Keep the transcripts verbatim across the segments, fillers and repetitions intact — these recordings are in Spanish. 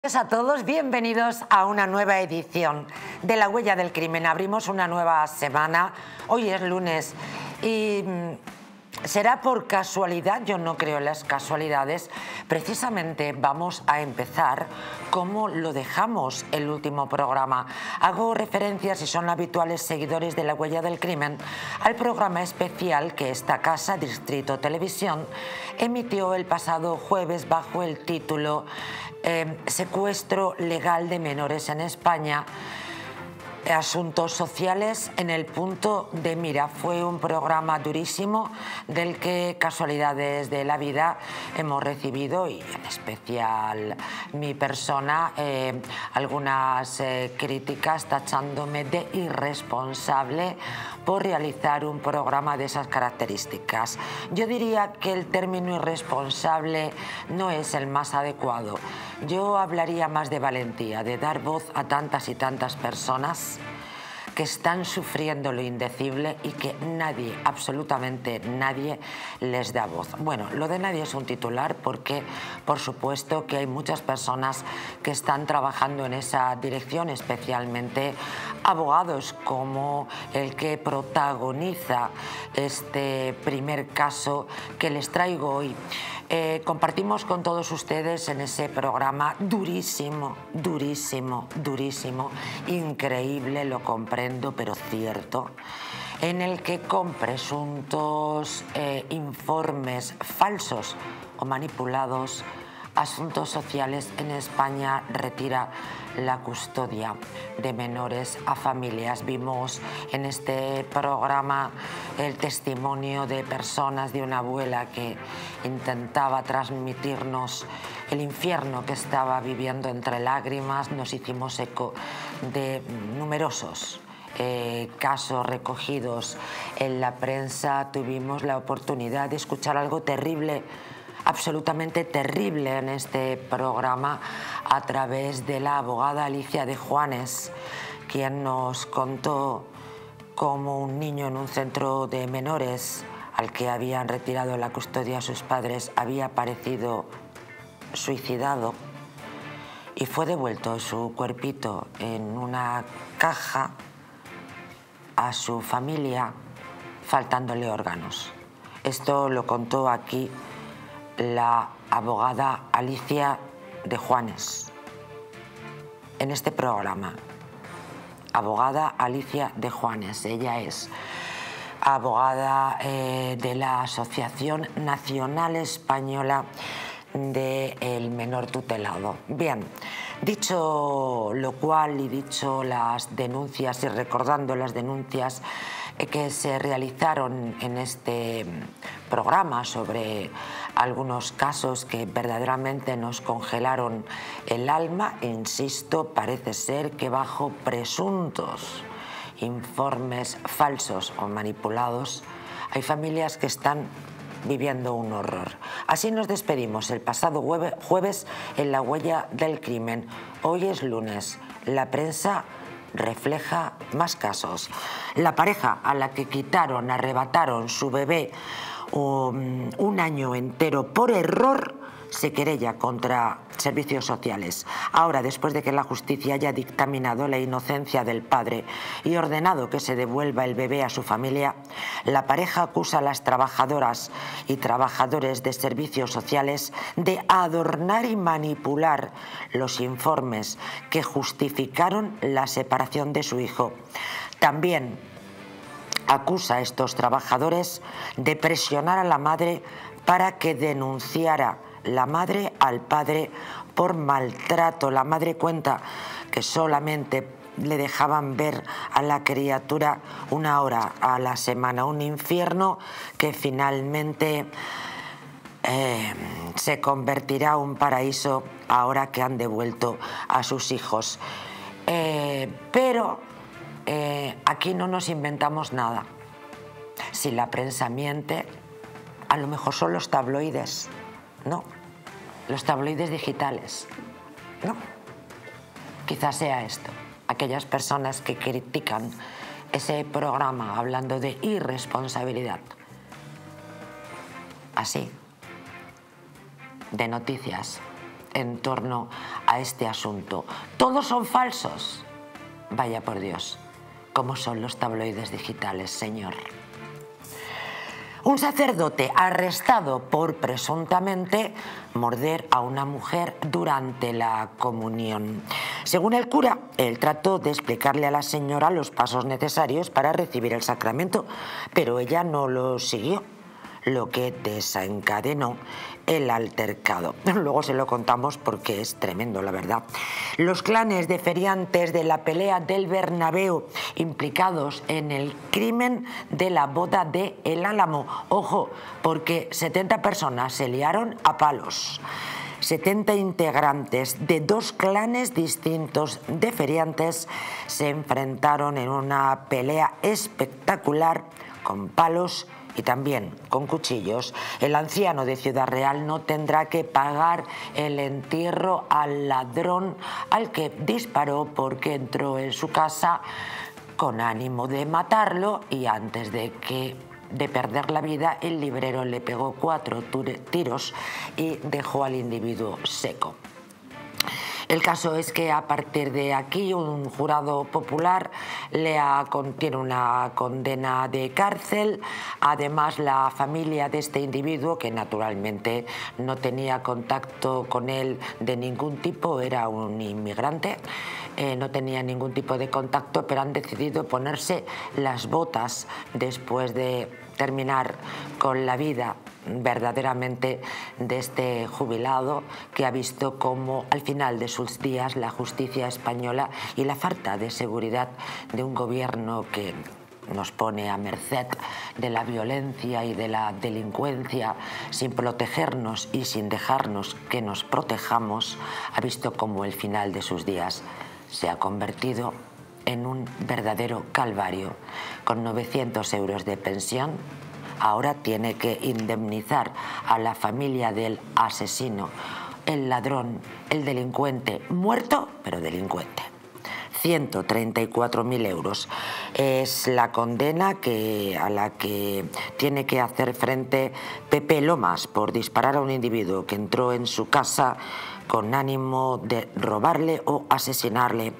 A todos, bienvenidos a una nueva edición de La Huella del Crimen. Abrimos una nueva semana, hoy es lunes y será por casualidad, yo no creo en las casualidades. Precisamente vamos a empezar como lo dejamos el último programa. Hago referencia, si son habituales seguidores de La Huella del Crimen, al programa especial que esta casa, Distrito Televisión, emitió el pasado jueves bajo el título eh, Secuestro legal de menores en España. Asuntos sociales en el punto de mira. Fue un programa durísimo del que casualidades de la vida hemos recibido, y en especial mi persona, eh, algunas eh, críticas tachándome de irresponsable por realizar un programa de esas características. Yo diría que el término irresponsable no es el más adecuado. Yo hablaría más de valentía, de dar voz a tantas y tantas personas que están sufriendo lo indecible y que nadie, absolutamente nadie, les da voz. Bueno, lo de nadie es un titular porque, por supuesto, que hay muchas personas que están trabajando en esa dirección, especialmente abogados como el que protagoniza este primer caso que les traigo hoy. Eh, compartimos con todos ustedes en ese programa durísimo, durísimo, durísimo, increíble, lo comprendo, pero cierto, en el que con presuntos eh, informes falsos o manipulados, Asuntos Sociales en España retira la custodia de menores a familias. Vimos en este programa el testimonio de personas, de una abuela que intentaba transmitirnos el infierno que estaba viviendo entre lágrimas. Nos hicimos eco de numerosos eh, casos recogidos en la prensa. Tuvimos la oportunidad de escuchar algo terrible, absolutamente terrible, en este programa a través de la abogada Alicia de Juanes, quien nos contó cómo un niño en un centro de menores al que habían retirado la custodia a sus padres había aparecido suicidado y fue devuelto su cuerpito en una caja a su familia, faltándole órganos. Esto lo contó aquí la abogada Alicia de Juanes en este programa. Abogada Alicia de Juanes, ella es abogada eh, de la Asociación Nacional Española del Menor Tutelado. Bien, dicho lo cual y dicho las denuncias y recordando las denuncias que se realizaron en este programa sobre algunos casos que verdaderamente nos congelaron el alma, insisto, parece ser que bajo presuntos informes falsos o manipulados hay familias que están viviendo un horror. Así nos despedimos el pasado jueves en La Huella del Crimen. Hoy es lunes. La prensa refleja más casos. La pareja a la que quitaron, arrebataron su bebé um, un año entero por error se querella contra servicios sociales. Ahora, después de que la justicia haya dictaminado la inocencia del padre y ordenado que se devuelva el bebé a su familia, la pareja acusa a las trabajadoras y trabajadores de servicios sociales de adornar y manipular los informes que justificaron la separación de su hijo. También acusa a estos trabajadores de presionar a la madre para que denunciara la madre al padre por maltrato. La madre cuenta que solamente le dejaban ver a la criatura una hora a la semana, un infierno que finalmente eh, se convertirá en un paraíso ahora que han devuelto a sus hijos. Eh, pero eh, aquí no nos inventamos nada. Si la prensa miente, a lo mejor son los tabloides. No, los tabloides digitales, no. Quizás sea esto, aquellas personas que critican ese programa hablando de irresponsabilidad. Así, de noticias en torno a este asunto. ¿Todos son falsos? Vaya por Dios, ¿cómo son los tabloides digitales, señor? Un sacerdote arrestado por presuntamente morder a una mujer durante la comunión. Según el cura, él trató de explicarle a la señora los pasos necesarios para recibir el sacramento, pero ella no los siguió, lo que desencadenó el altercado. Luego se lo contamos porque es tremendo, la verdad. Los clanes de feriantes de la pelea del Bernabéu implicados en el crimen de la boda de El Álamo. Ojo, porque setenta personas se liaron a palos. setenta integrantes de dos clanes distintos de feriantes se enfrentaron en una pelea espectacular con palos y también con cuchillos. El anciano de Ciudad Real no tendrá que pagar el entierro al ladrón al que disparó porque entró en su casa con ánimo de matarlo y antes de que de perder la vida el librero le pegó cuatro tiros y dejó al individuo seco. El caso es que a partir de aquí un jurado popular le ha, tiene una condena de cárcel. Además, la familia de este individuo, que naturalmente no tenía contacto con él de ningún tipo, era un inmigrante, eh, no tenía ningún tipo de contacto, pero han decidido ponerse las botas después de terminar con la vida verdaderamente de este jubilado que ha visto cómo al final de sus días la justicia española y la falta de seguridad de un gobierno que nos pone a merced de la violencia y de la delincuencia sin protegernos y sin dejarnos que nos protejamos, ha visto cómo el final de sus días se ha convertido en un verdadero calvario. Con novecientos euros de pensión, ahora tiene que indemnizar a la familia del asesino, el ladrón, el delincuente, muerto, pero delincuente. ciento treinta y cuatro mil euros es la condena que, a la que tiene que hacer frente Pepe Lomas por disparar a un individuo que entró en su casa con ánimo de robarle o asesinarle.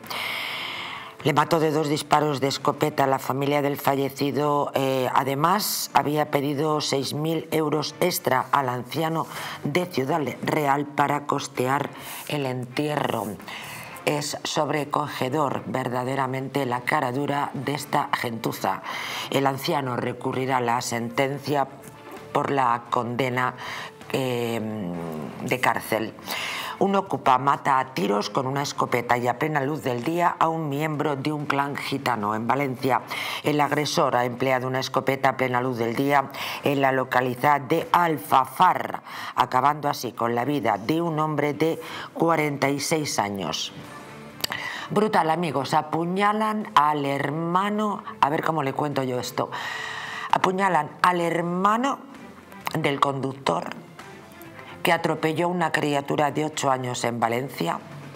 Le mató de dos disparos de escopeta a la familia del fallecido. Eh, además, había pedido seis mil euros extra al anciano de Ciudad Real para costear el entierro. Es sobrecogedor verdaderamente la cara dura de esta gentuza. El anciano recurrirá a la sentencia por la condena eh, de cárcel. Un ocupa mata a tiros con una escopeta y a plena luz del día a un miembro de un clan gitano en Valencia. El agresor ha empleado una escopeta a plena luz del día en la localidad de Alfafar, acabando así con la vida de un hombre de cuarenta y seis años. Brutal, amigos. Apuñalan al hermano, a ver cómo le cuento yo esto, apuñalan al hermano del conductor que atropelló una criatura de ocho años en Valencia,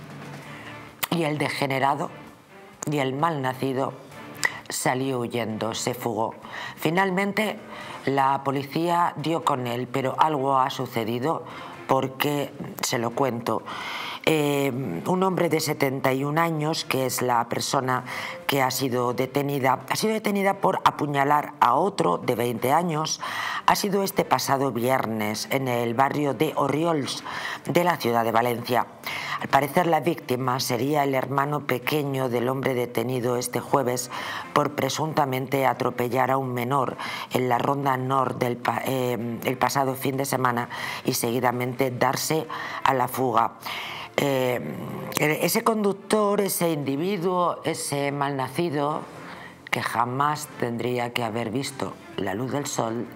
y el degenerado y el malnacido salió huyendo, se fugó. Finalmente la policía dio con él, pero algo ha sucedido porque, se lo cuento, Eh, un hombre de setenta y un años, que es la persona que ha sido detenida, ha sido detenida por apuñalar a otro de veinte años. Ha sido este pasado viernes en el barrio de Orriols de la ciudad de Valencia. Al parecer la víctima sería el hermano pequeño del hombre detenido este jueves por presuntamente atropellar a un menor en la Ronda Nord del pa eh, el pasado fin de semana y seguidamente darse a la fuga. Eh, ese conductor, ese individuo, ese malnacido que jamás tendría que haber visto la luz del sol,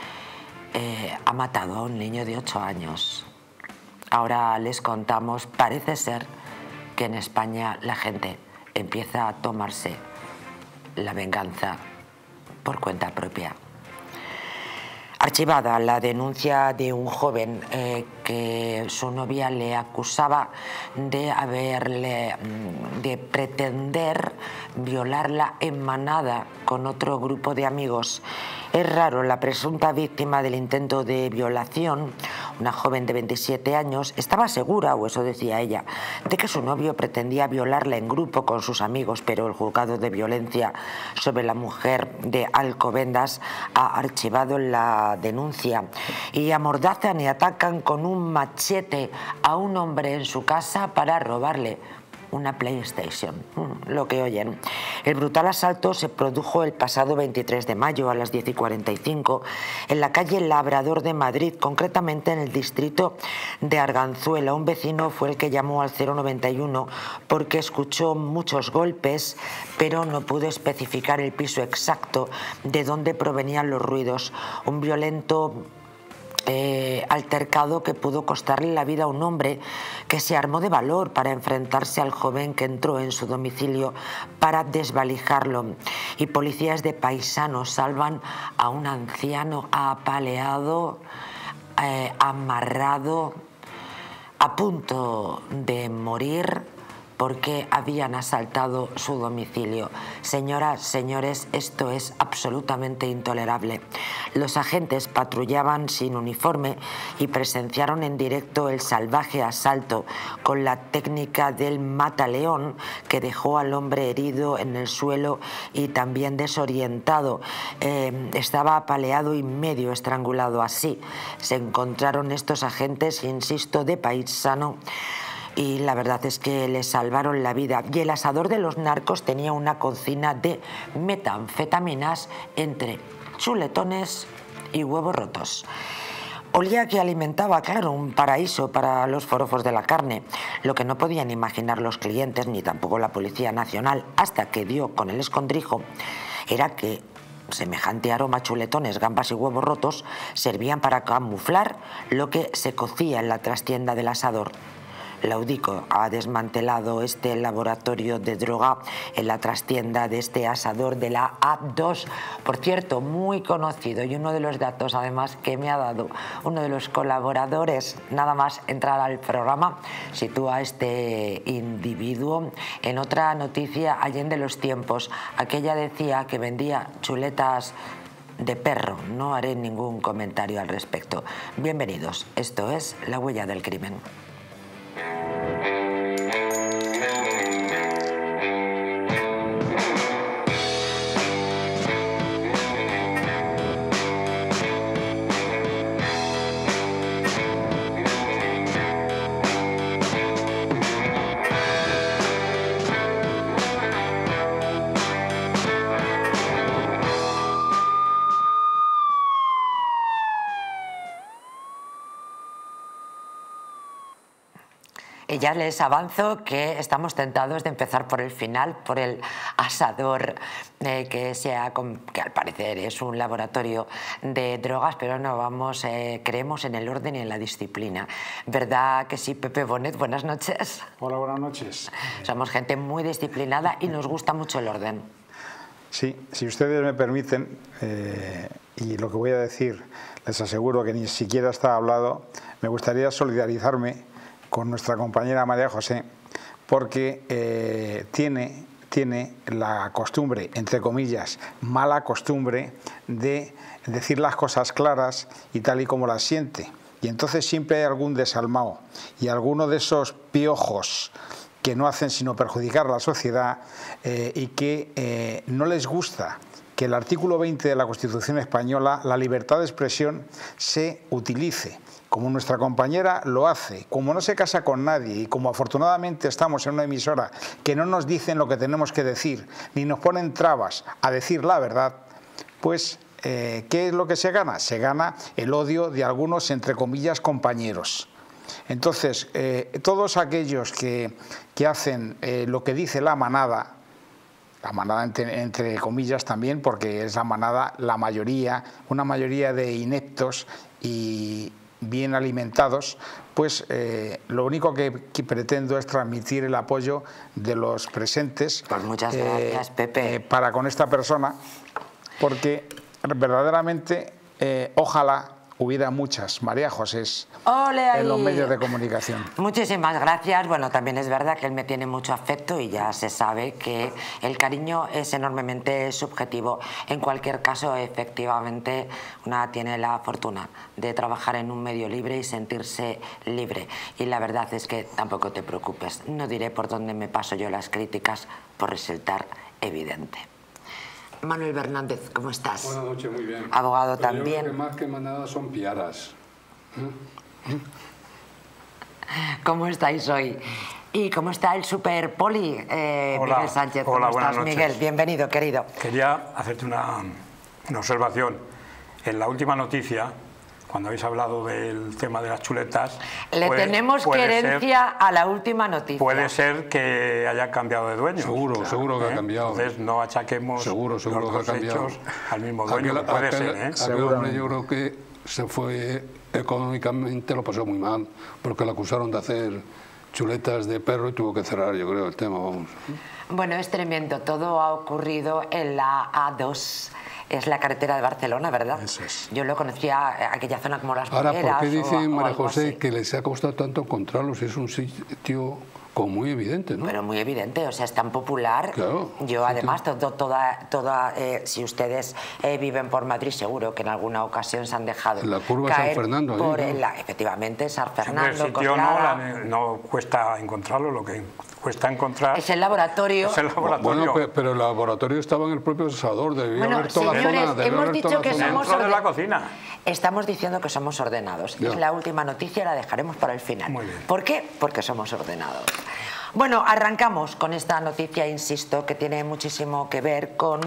eh, ha matado a un niño de ocho años. Ahora les contamos, parece ser que en España la gente empieza a tomarse la venganza por cuenta propia. Archivada la denuncia de un joven eh, porque su novia le acusaba de haberle, de pretender violarla en manada con otro grupo de amigos. Es raro, la presunta víctima del intento de violación, una joven de veintisiete años, estaba segura, o eso decía ella, de que su novio pretendía violarla en grupo con sus amigos, pero el juzgado de violencia sobre la mujer de Alcobendas ha archivado la denuncia y amordazan y atacan con un machete a un hombre en su casa para robarle una PlayStation, lo que oyen. El brutal asalto se produjo el pasado veintitrés de mayo a las diez y cuarenta y cinco en la calle Labrador de Madrid, concretamente en el distrito de Arganzuela. Un vecino fue el que llamó al cero noventa y uno porque escuchó muchos golpes, pero no pudo especificar el piso exacto de dónde provenían los ruidos. Un violento Eh, altercado que pudo costarle la vida a un hombre que se armó de valor para enfrentarse al joven que entró en su domicilio para desvalijarlo. Y policías de Paisanos salvan a un anciano apaleado, eh, amarrado, a punto de morir porque habían asaltado su domicilio. Señoras, señores, esto es absolutamente intolerable. Los agentes patrullaban sin uniforme y presenciaron en directo el salvaje asalto con la técnica del mataleón que dejó al hombre herido en el suelo y también desorientado. Eh, estaba apaleado y medio estrangulado. Así se encontraron estos agentes, insisto, de paisano, y la verdad es que le salvaron la vida. Y el asador de los narcos tenía una cocina de metanfetaminas entre chuletones y huevos rotos. Olía que alimentaba, claro, un paraíso para los forofos de la carne, lo que no podían imaginar los clientes ni tampoco la Policía Nacional hasta que dio con el escondrijo era que semejante aroma a chuletones, gambas y huevos rotos servían para camuflar lo que se cocía en la trastienda del asador. Laudico ha desmantelado este laboratorio de droga en la trastienda de este asador de la A dos, por cierto, muy conocido, y uno de los datos además que me ha dado uno de los colaboradores, nada más entrar al programa, sitúa a este individuo en otra noticia allende los tiempos. Aquella decía que vendía chuletas de perro. No haré ningún comentario al respecto. Bienvenidos, esto es La Huella del Crimen. Y ya les avanzo que estamos tentados de empezar por el final, por el asador, eh, que, sea, que al parecer es un laboratorio de drogas, pero no vamos, eh, creemos en el orden y en la disciplina. ¿Verdad que sí, Pepe Bonet? Buenas noches. Hola, buenas noches. Somos gente muy disciplinada y nos gusta mucho el orden. Sí, si ustedes me permiten, eh, y lo que voy a decir, les aseguro que ni siquiera está hablado, me gustaría solidarizarme con nuestra compañera María José, porque eh, tiene, tiene la costumbre, entre comillas, mala costumbre de decir las cosas claras y tal y como las siente. Y entonces siempre hay algún desalmado y alguno de esos piojos que no hacen sino perjudicar a la sociedad eh, y que eh, no les gusta que el artículo veinte de la Constitución española, la libertad de expresión, se utilice, como nuestra compañera lo hace, como no se casa con nadie y como afortunadamente estamos en una emisora que no nos dicen lo que tenemos que decir, ni nos ponen trabas a decir la verdad, pues eh, ¿qué es lo que se gana? Se gana el odio de algunos, entre comillas, compañeros. Entonces, eh, todos aquellos que, que hacen eh, lo que dice la manada, la manada entre, entre comillas también, porque es la manada, la mayoría, una mayoría de ineptos y bien alimentados, pues eh, lo único que, que pretendo es transmitir el apoyo de los presentes. Pues muchas gracias, eh, Pepe. Eh, para con esta persona, porque verdaderamente, eh, ojalá, hubiera muchas María Josés ¡Ole ahí! en los medios de comunicación. Muchísimas gracias. Bueno, también es verdad que él me tiene mucho afecto y ya se sabe que el cariño es enormemente subjetivo. En cualquier caso, efectivamente, una tiene la fortuna de trabajar en un medio libre y sentirse libre. Y la verdad es que tampoco te preocupes. No diré por dónde me paso yo las críticas por resultar evidente. Manuel Bernández, ¿cómo estás? Buenas noches, muy bien. Abogado Pero también. Yo creo que más que manada son piaras. ¿Eh? ¿Cómo estáis hoy? ¿Y cómo está el super poli, eh, Hola, Miguel Sánchez? hola, ¿Cómo buenas estás, noches. Miguel? Bienvenido, querido. Quería hacerte una, una observación. En la última noticia, cuando habéis hablado del tema de las chuletas... Le puede, tenemos puede querencia ser, a la última noticia. Puede ser que haya cambiado de dueño. Seguro, Claro, seguro que ¿eh? ha cambiado. Entonces no achaquemos Seguro, seguro los que ha dos cambiado. hechos al mismo dueño. Aquel, que puede aquel- ser, ¿eh? aquel hombre yo creo que se fue económicamente, lo pasó muy mal, porque le acusaron de hacer chuletas de perro y tuvo que cerrar, yo creo, el tema. Vamos. Bueno, es tremendo. Todo ha ocurrido en la A dos. Es la carretera de Barcelona, ¿verdad? Eso es. Yo lo conocía, aquella zona como Las Ahora, Palmeras. ¿por qué o- dicen, o María algo José, así. que les ha costado tanto encontrarlos? Es un sitio como muy evidente, ¿no? Pero muy evidente, o sea, es tan popular. Claro, Yo sí, además, todo, toda, toda, eh, si ustedes eh, viven por Madrid, seguro que en alguna ocasión se han dejado En la curva de San caer Fernando, ahí, por ¿no? el- la- efectivamente, San Hombre, Fernando, el sitio no, Coslada. la- no cuesta encontrarlo, lo que cuesta encontrar Es el laboratorio. es el laboratorio. Bueno, pe- pero el laboratorio estaba en el propio Salvador, debía Bueno, haber toda señores, la zona. debía hemos haber dicho toda la que zona. somos dentro de la orden- cocina. Estamos diciendo que somos ordenados. Ya. Es la última noticia, la dejaremos para el final. Muy bien. ¿Por qué? Porque somos ordenados. Bueno, arrancamos con esta noticia, insisto, que tiene muchísimo que ver con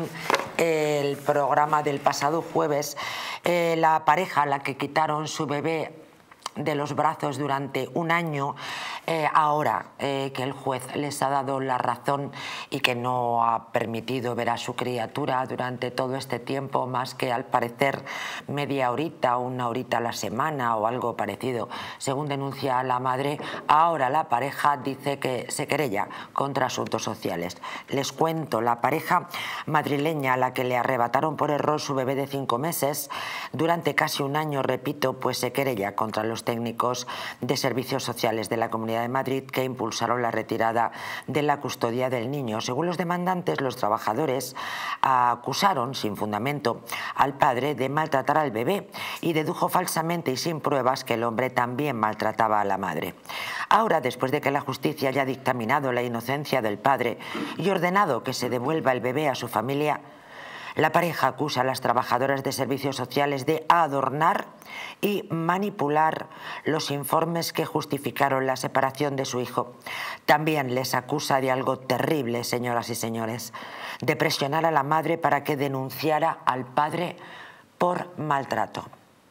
el programa del pasado jueves. Eh, la pareja a la que quitaron su bebé de los brazos durante un año, eh, ahora eh, que el juez les ha dado la razón y que no ha permitido ver a su criatura durante todo este tiempo, más que al parecer media horita o una horita a la semana o algo parecido, según denuncia la madre, ahora la pareja dice que se querella contra asuntos sociales. Les cuento, la pareja madrileña a la que le arrebataron por error su bebé de cinco meses durante casi un año, repito, pues se querella contra los técnicos de servicios sociales de la Comunidad de Madrid que impulsaron la retirada de la custodia del niño. Según los demandantes, los trabajadores acusaron sin fundamento al padre de maltratar al bebé y dedujo falsamente y sin pruebas que el hombre también maltrataba a la madre. Ahora, después de que la justicia haya dictaminado la inocencia del padre y ordenado que se devuelva el bebé a su familia, la pareja acusa a las trabajadoras de servicios sociales de adornar y manipular los informes que justificaron la separación de su hijo. También les acusa de algo terrible, señoras y señores, de presionar a la madre para que denunciara al padre por maltrato.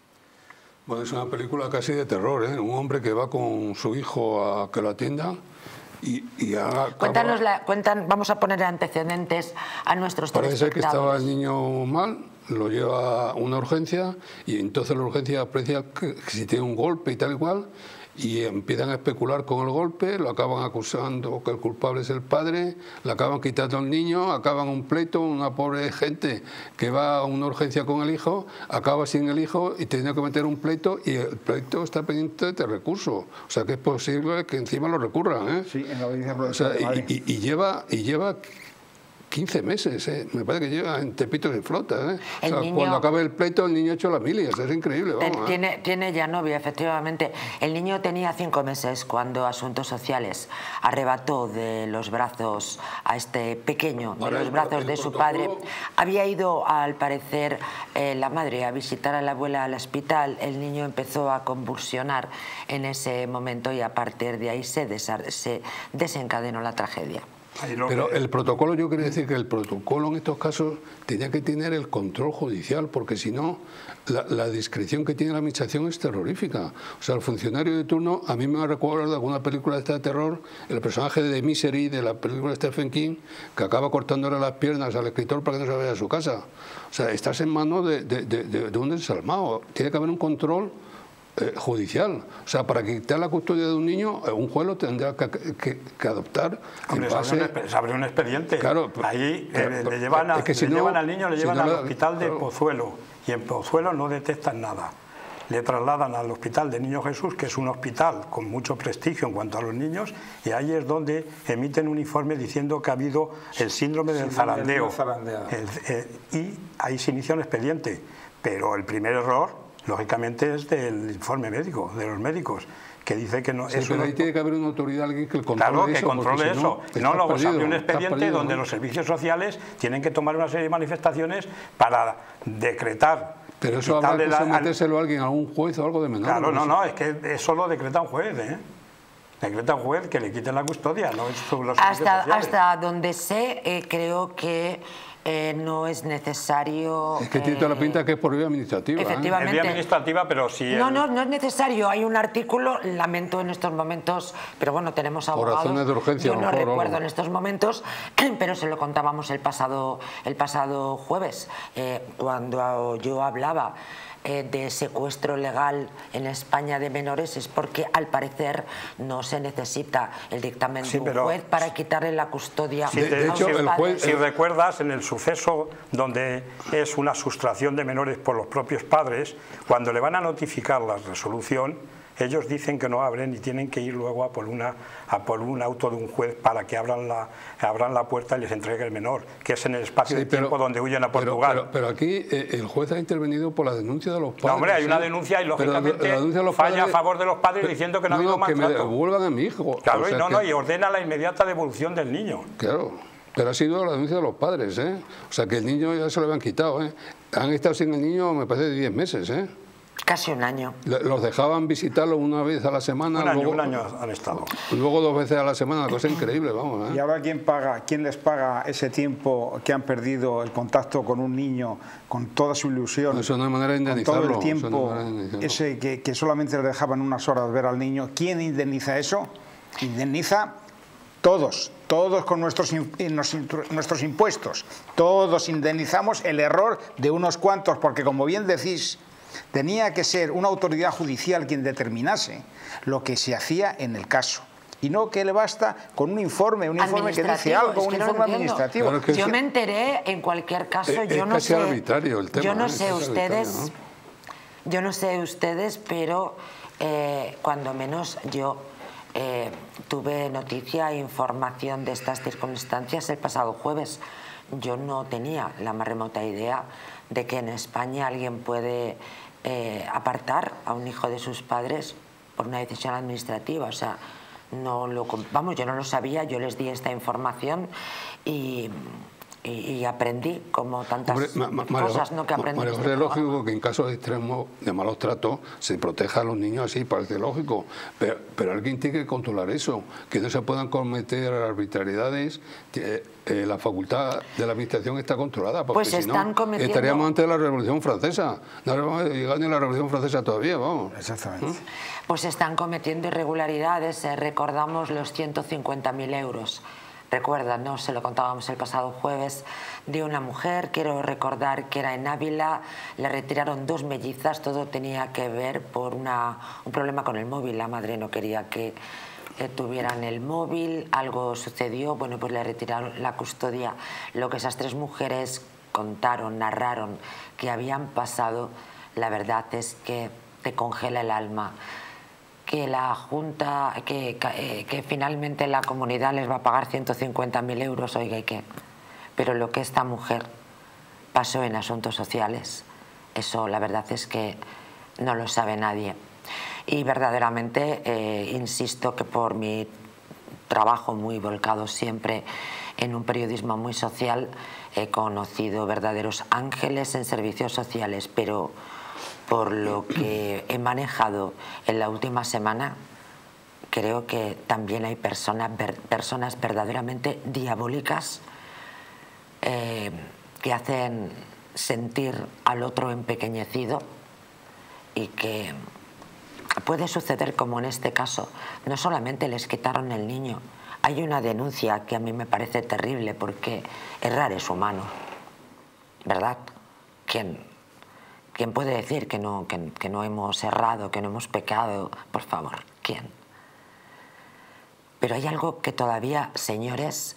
Bueno, es una película casi de terror, ¿eh? Un hombre que va con su hijo a que lo atienda y, y acaba- Cuéntanos la, cuentan, vamos a poner antecedentes a nuestros Parece ser que estaba el telespectadores. niño mal, lo lleva a una urgencia y entonces la urgencia aprecia que, que si tiene un golpe y tal y cual y empiezan a especular con el golpe, lo acaban acusando que el culpable es el padre, le acaban quitando al niño, acaban un pleito, una pobre gente que va a una urgencia con el hijo, acaba sin el hijo y tiene que meter un pleito y el pleito está pendiente de recurso. O sea que es posible que encima lo recurran, ¿eh? Sí, en la audiencia O sea, provincial de y, Madrid. y- y lleva y lleva quince meses, ¿eh? Me parece que lleva en tepitos y flotas, ¿eh? O El sea, niño- cuando acabe el pleito el niño ha hecho las milias, es increíble, Ten- vamos, ¿eh? Tiene, tiene ya novia, efectivamente. El niño tenía cinco meses cuando Asuntos Sociales arrebató de los brazos a este pequeño, de Ahora, los el- brazos el de su protocolo- padre. Había ido, al parecer, eh, la madre a visitar a la abuela al hospital. El niño empezó a convulsionar en ese momento y a partir de ahí se, desa- se desencadenó la tragedia. Ahí lo Pero que- el protocolo, yo quería decir que el protocolo en estos casos tenía que tener el control judicial, porque si no, la, la discreción que tiene la administración es terrorífica. O sea, el funcionario de turno, a mí me recuerda de alguna película esta de terror, el personaje de Misery, de la película de Stephen King, que acaba cortándole las piernas al escritor para que no se vaya a su casa. O sea, estás en manos de, de, de, de- de un desalmado. Tiene que haber un control eh, judicial. O sea, para quitar la custodia de un niño, eh, un juez lo tendrá que, que- que adoptar Hombre, en se abre, un, base... expe- se abre un expediente. Claro, Ahí pero- eh, pero- le, llevan, a- es que si le no- llevan al niño, le si llevan no al le- hospital de claro. Pozuelo y en Pozuelo no detectan nada. le trasladan al Hospital de Niño Jesús, que es un hospital con mucho prestigio en cuanto a los niños, y ahí es donde emiten un informe diciendo que ha habido el síndrome del zarandeo. El, eh, y ahí se inicia un expediente, pero el primer error, lógicamente, es del informe médico, de los médicos, que dice que no... Sí, es pero ahí un... tiene que haber una autoridad, alguien que controle claro, que eso. controle si eso. No, no, luego perdido, se abre un expediente perdido, donde ¿no? los servicios sociales tienen que tomar una serie de manifestaciones para decretar. Pero eso habrá que sometérselo a alguien, a algún juez o algo de menor. Claro, no, no, es que eso lo decreta un juez, ¿eh? Decreta un juez que le quiten la custodia, no es los hasta, hasta donde sé, eh, creo que eh, no es necesario... Es que tiene toda la pinta que es por vía administrativa. Efectivamente. ¿eh? Es vía administrativa, pero sí... No, el... no, no es necesario. Hay un artículo, lamento en estos momentos, pero bueno, tenemos abogados. Por razones de urgencia, Yo a lo no mejor, recuerdo o... en estos momentos, pero se lo contábamos el pasado, el pasado jueves, eh, cuando yo hablaba de secuestro legal en España de menores, es porque al parecer no se necesita el dictamen sí, de un juez para quitarle la custodia. Sí, de, de hecho, el juez, si recuerdas, en el suceso donde es una sustracción de menores por los propios padres, cuando le van a notificar la resolución, ellos dicen que no abren y tienen que ir luego a por, una, a por un auto de un juez para que abran la, abran la puerta y les entregue el menor, que es en el espacio sí, de pero, tiempo donde huyen a Portugal. Pero, pero, pero aquí eh, el juez ha intervenido por la denuncia de los padres. No, hombre, hay ¿sí? una denuncia y lógicamente la, la falla padres, a favor de los padres pero, diciendo que no, no ha habido no, maltrato. Que me devuelvan a mi hijo. Claro, o sea y, no, que... no, y ordena la inmediata devolución del niño. Claro. Pero ha sido la denuncia de los padres, ¿eh? O sea que el niño ya se lo habían quitado, ¿eh? Han estado sin el niño, me parece, de diez meses, ¿eh? Casi un año. Los dejaban visitarlo una vez a la semana. Un año, luego, un año han estado. Luego dos veces a la semana, una cosa increíble, vamos. ¿eh? ¿Y ahora quién paga, quién les paga ese tiempo que han perdido el contacto con un niño, con toda su ilusión? Eso no hay manera de indemnizarlo. Con todo el tiempo, no indemnizarlo. ese que, que solamente les dejaban unas horas ver al niño. ¿Quién indemniza eso? Indemniza todos, todos con nuestros, nuestros impuestos. Todos indemnizamos el error de unos cuantos, porque como bien decís, tenía que ser una autoridad judicial quien determinase lo que se hacía en el caso. Y no que le basta con un informe, un informe que dice algo, un informe administrativo. Claro que yo me enteré, en cualquier caso, es, yo es no casi sé, arbitrario el tema, yo no ¿eh? sé Es ustedes, ¿no? yo no sé ustedes, pero eh, cuando menos yo eh, tuve noticia e información de estas circunstancias el pasado jueves. Yo no tenía la más remota idea de que en España alguien puede eh, apartar a un hijo de sus padres por una decisión administrativa. O sea, no lo, vamos, yo no lo sabía, yo les di esta información y, y, y aprendí como tantas Hombre, ma, ma, cosas ¿no? que aprendí. María José, es lógico que en casos extremos de malos tratos se proteja a los niños así, parece lógico, pero, pero alguien tiene que controlar eso, que no se puedan cometer arbitrariedades. Que, eh, la facultad de la administración está controlada, porque pues si están no, cometiendo... estaríamos antes de la Revolución Francesa. No hemos llegado ni a la Revolución Francesa todavía, vamos. Exactamente. ¿Mm? Pues están cometiendo irregularidades, eh, recordamos los ciento cincuenta mil euros. Recuerdan, ¿no? Se lo contábamos el pasado jueves, de una mujer, quiero recordar que era en Ávila, le retiraron dos mellizas, todo tenía que ver por una, un problema con el móvil, la madre no quería que eh, tuvieran el móvil, algo sucedió, bueno, pues le retiraron la custodia. Lo que esas tres mujeres contaron, narraron, que habían pasado, la verdad es que te congela el alma. Que la Junta, que, que, que finalmente la comunidad les va a pagar ciento cincuenta mil euros, oiga, ¿y qué? Pero lo que esta mujer pasó en asuntos sociales, eso la verdad es que no lo sabe nadie. Y verdaderamente, eh, insisto que por mi trabajo muy volcado siempre en un periodismo muy social, he conocido verdaderos ángeles en servicios sociales, pero por lo que he manejado en la última semana, creo que también hay personas, ver, personas verdaderamente diabólicas eh, que hacen sentir al otro empequeñecido y que puede suceder como en este caso. No solamente les quitaron el niño, hay una denuncia que a mí me parece terrible porque errar es humano, ¿verdad? ¿Quién? ¿Quién puede decir que no, que, que no hemos errado, que no hemos pecado? Por favor, ¿quién? Pero hay algo que todavía, señores,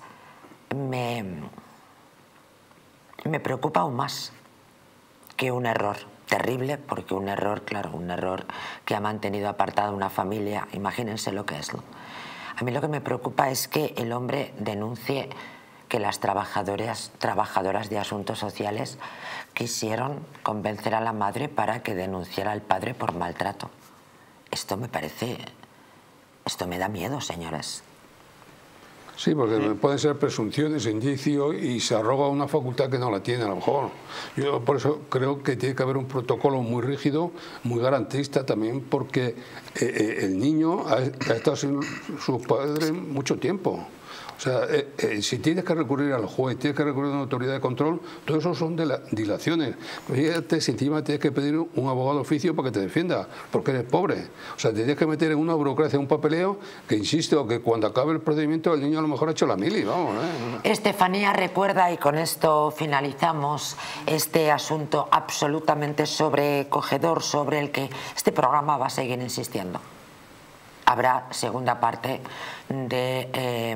me, me preocupa aún más que un error. terrible, porque un error, claro, un error que ha mantenido apartada una familia, imagínense lo que es. ¿no? A mí lo que me preocupa es que el hombre denuncie que las trabajadoras, trabajadoras de asuntos sociales quisieron convencer a la madre para que denunciara al padre por maltrato. Esto me parece... Esto me da miedo, señores. Sí, porque sí. pueden ser presunciones, indicios y se arroga una facultad que no la tiene a lo mejor. Yo por eso creo que tiene que haber un protocolo muy rígido, muy garantista también, porque eh, eh, el niño ha, ha estado sin sus padres mucho tiempo. O sea, eh, eh, si tienes que recurrir al juez, tienes que recurrir a una autoridad de control, todo eso son de la, dilaciones. Fíjate si encima tienes que pedir un abogado de oficio para que te defienda, porque eres pobre. O sea, te tienes que meter en una burocracia, un papeleo, que insisto, que cuando acabe el procedimiento el niño a lo mejor ha hecho la mili, vamos. ¿eh? Estefanía recuerda, y con esto finalizamos este asunto absolutamente sobrecogedor, sobre el que este programa va a seguir insistiendo. Habrá segunda parte de eh,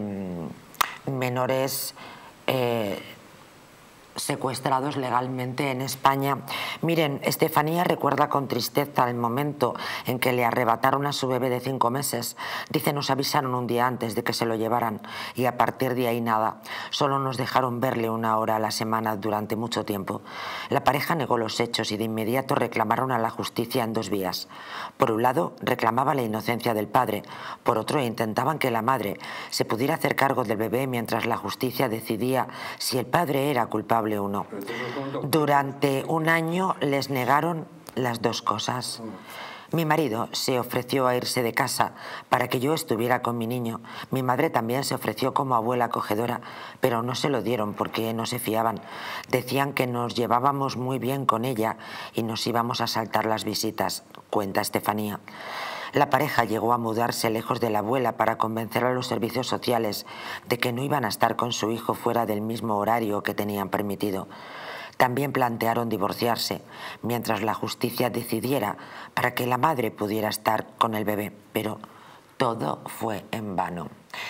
menores eh, secuestrados legalmente en España. Miren, Estefanía recuerda con tristeza el momento en que le arrebataron a su bebé de cinco meses. Dice, nos avisaron un día antes de que se lo llevaran y a partir de ahí nada. Solo nos dejaron verle una hora a la semana durante mucho tiempo. La pareja negó los hechos y de inmediato reclamaron a la justicia en dos vías. Por un lado, reclamaba la inocencia del padre. Por otro, intentaban que la madre se pudiera hacer cargo del bebé mientras la justicia decidía si el padre era culpable o no. Durante un año les negaron las dos cosas. Mi marido se ofreció a irse de casa para que yo estuviera con mi niño. Mi madre también se ofreció como abuela acogedora, pero no se lo dieron porque no se fiaban. Decían que nos llevábamos muy bien con ella y nos íbamos a saltar las visitas, cuenta Estefanía. La pareja llegó a mudarse lejos de la abuela para convencer a los servicios sociales de que no iban a estar con su hijo fuera del mismo horario que tenían permitido. También plantearon divorciarse mientras la justicia decidiera para que la madre pudiera estar con el bebé, pero todo fue en vano.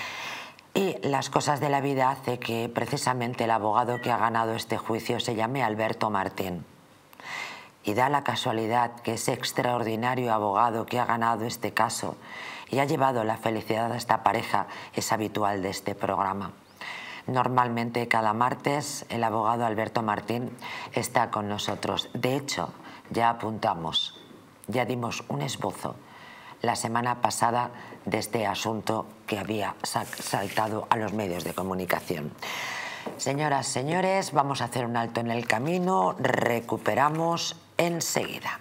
Y las cosas de la vida hace que precisamente el abogado que ha ganado este juicio se llame Alberto Martín. Y da la casualidad que ese extraordinario abogado que ha ganado este caso y ha llevado la felicidad a esta pareja es habitual de este programa. Normalmente cada martes el abogado Alberto Martín está con nosotros. De hecho, ya apuntamos, ya dimos un esbozo la semana pasada de este asunto que había saltado a los medios de comunicación. Señoras, señores, vamos a hacer un alto en el camino, recuperamos enseguida.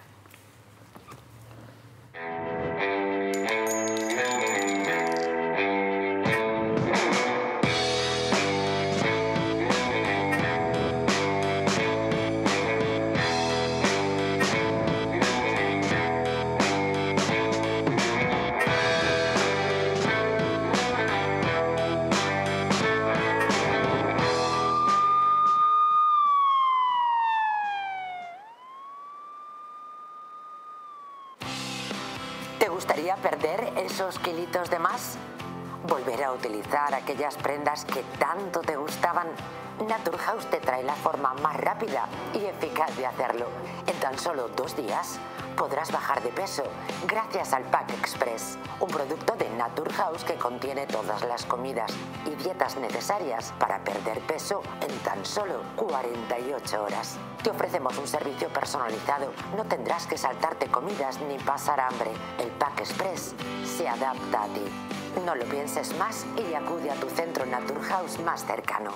¿Te gustaría perder esos kilitos de más? ¿Volver a utilizar aquellas prendas que tanto te gustaban? Naturhaus te trae la forma más rápida y eficaz de hacerlo. En tan solo dos días podrás bajar de peso gracias al Pack Express, un producto de Naturhaus que contiene todas las comidas y dietas necesarias para perder peso en tan solo cuarenta y ocho horas. Te ofrecemos un servicio personalizado, no tendrás que saltarte comidas ni pasar hambre. El Pack Express se adapta a ti. No lo pienses más y acude a tu centro Naturhaus más cercano.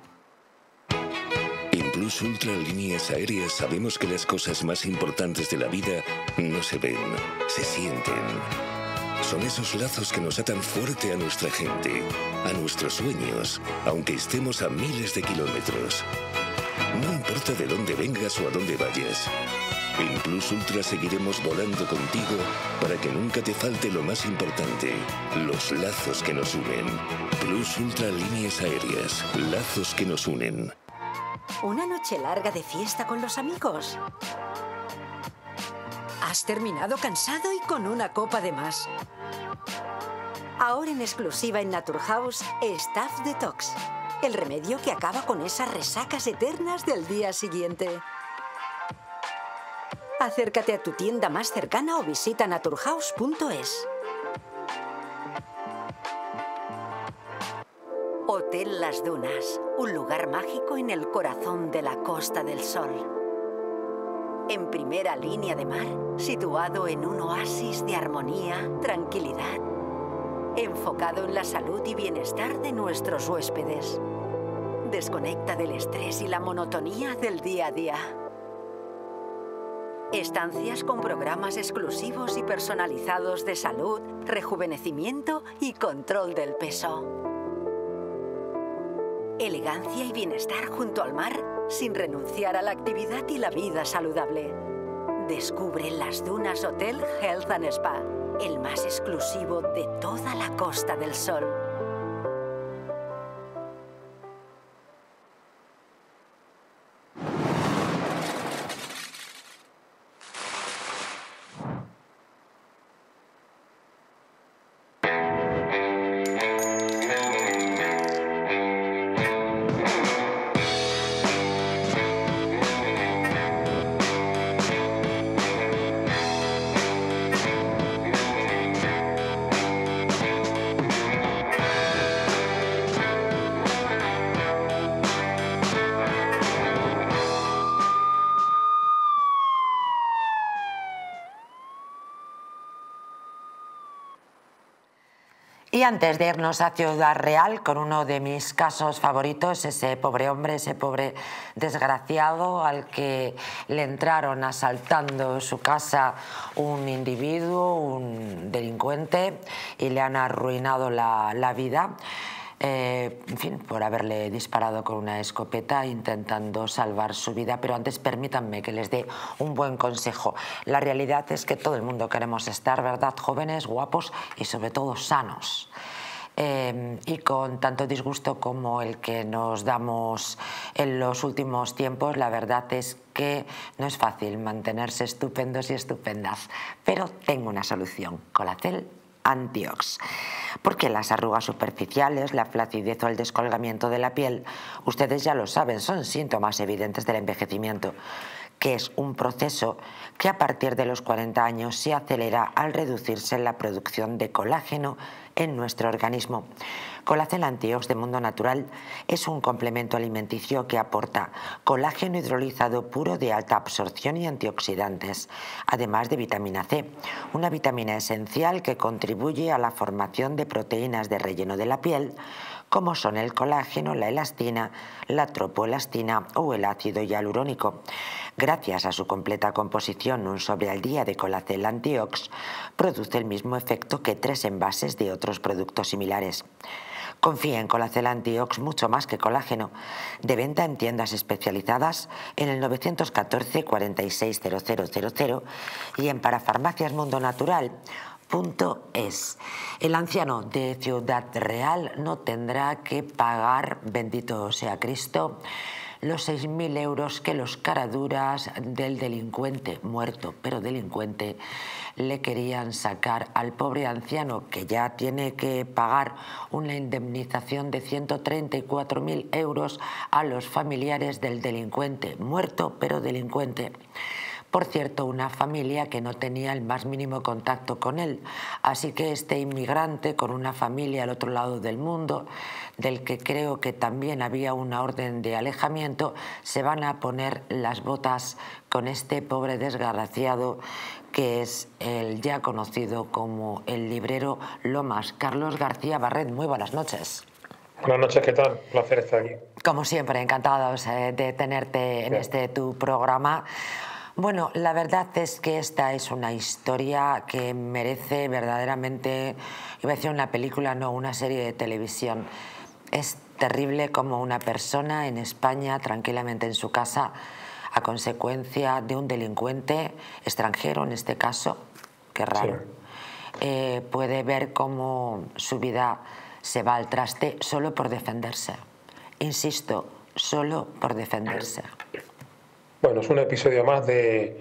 En Plus Ultra Líneas Aéreas sabemos que las cosas más importantes de la vida no se ven, se sienten. Son esos lazos que nos atan fuerte a nuestra gente, a nuestros sueños, aunque estemos a miles de kilómetros. No importa de dónde vengas o a dónde vayas. En Plus Ultra seguiremos volando contigo para que nunca te falte lo más importante, los lazos que nos unen. Plus Ultra Líneas Aéreas, lazos que nos unen. ¿Una noche larga de fiesta con los amigos? Has terminado cansado y con una copa de más. Ahora en exclusiva en Naturhaus, Staff Detox. El remedio que acaba con esas resacas eternas del día siguiente. Acércate a tu tienda más cercana o visita naturhaus punto es. Hotel Las Dunas, un lugar mágico en el corazón de la Costa del Sol. En primera línea de mar, situado en un oasis de armonía, tranquilidad, enfocado en la salud y bienestar de nuestros huéspedes. Desconecta del estrés y la monotonía del día a día. Estancias con programas exclusivos y personalizados de salud, rejuvenecimiento y control del peso. Elegancia y bienestar junto al mar, sin renunciar a la actividad y la vida saludable. Descubre Las Dunas Hotel Health and Spa, el más exclusivo de toda la Costa del Sol. Y antes de irnos a Ciudad Real, con uno de mis casos favoritos, ese pobre hombre, ese pobre desgraciado al que le entraron asaltando su casa un individuo, un delincuente, y le han arruinado la, la vida. Eh, en fin, por haberle disparado con una escopeta intentando salvar su vida. Pero antes permítanme que les dé un buen consejo. La realidad es que todo el mundo queremos estar, ¿verdad? Jóvenes, guapos y sobre todo sanos. Eh, y con tanto disgusto como el que nos damos en los últimos tiempos, la verdad es que no es fácil mantenerse estupendos y estupendas. Pero tengo una solución: Colacel Antiox. Porque las arrugas superficiales, la flacidez o el descolgamiento de la piel, ustedes ya lo saben, son síntomas evidentes del envejecimiento, que es un proceso que a partir de los cuarenta años se acelera al reducirse la producción de colágeno en nuestro organismo. Colacel Antiox de Mundo Natural es un complemento alimenticio que aporta colágeno hidrolizado puro de alta absorción y antioxidantes, además de vitamina C, una vitamina esencial que contribuye a la formación de proteínas de relleno de la piel, como son el colágeno, la elastina, la tropoelastina o el ácido hialurónico. Gracias a su completa composición, un sobre al día de Colacel Antiox produce el mismo efecto que tres envases de otros productos similares. Confía en Colacel Antiox mucho más que colágeno. De venta en tiendas especializadas en el nueve uno cuatro, cuarenta y seis, cero cero cero cero y en parafarmacias mundo natural punto es. El anciano de Ciudad Real no tendrá que pagar, bendito sea Cristo, los seis mil euros que los caraduras del delincuente, muerto pero delincuente, le querían sacar al pobre anciano, que ya tiene que pagar una indemnización de ciento treinta y cuatro mil euros a los familiares del delincuente, muerto pero delincuente. Por cierto, una familia que no tenía el más mínimo contacto con él. Así que este inmigrante con una familia al otro lado del mundo, del que creo que también había una orden de alejamiento, se van a poner las botas con este pobre desgraciado que es el ya conocido como el librero Lomas. Carlos García Barret, muy buenas noches. Buenas noches, ¿qué tal? Un placer estar aquí. Como siempre, encantados eh, de tenerte en Bien. este tu programa. Bueno, la verdad es que esta es una historia que merece verdaderamente, iba a decir una película, no, una serie de televisión. Es terrible como una persona en España, tranquilamente en su casa, a consecuencia de un delincuente extranjero, en este caso, qué raro, sí. eh, puede ver cómo su vida se va al traste solo por defenderse. Insisto, solo por defenderse. Bueno, es un episodio más de,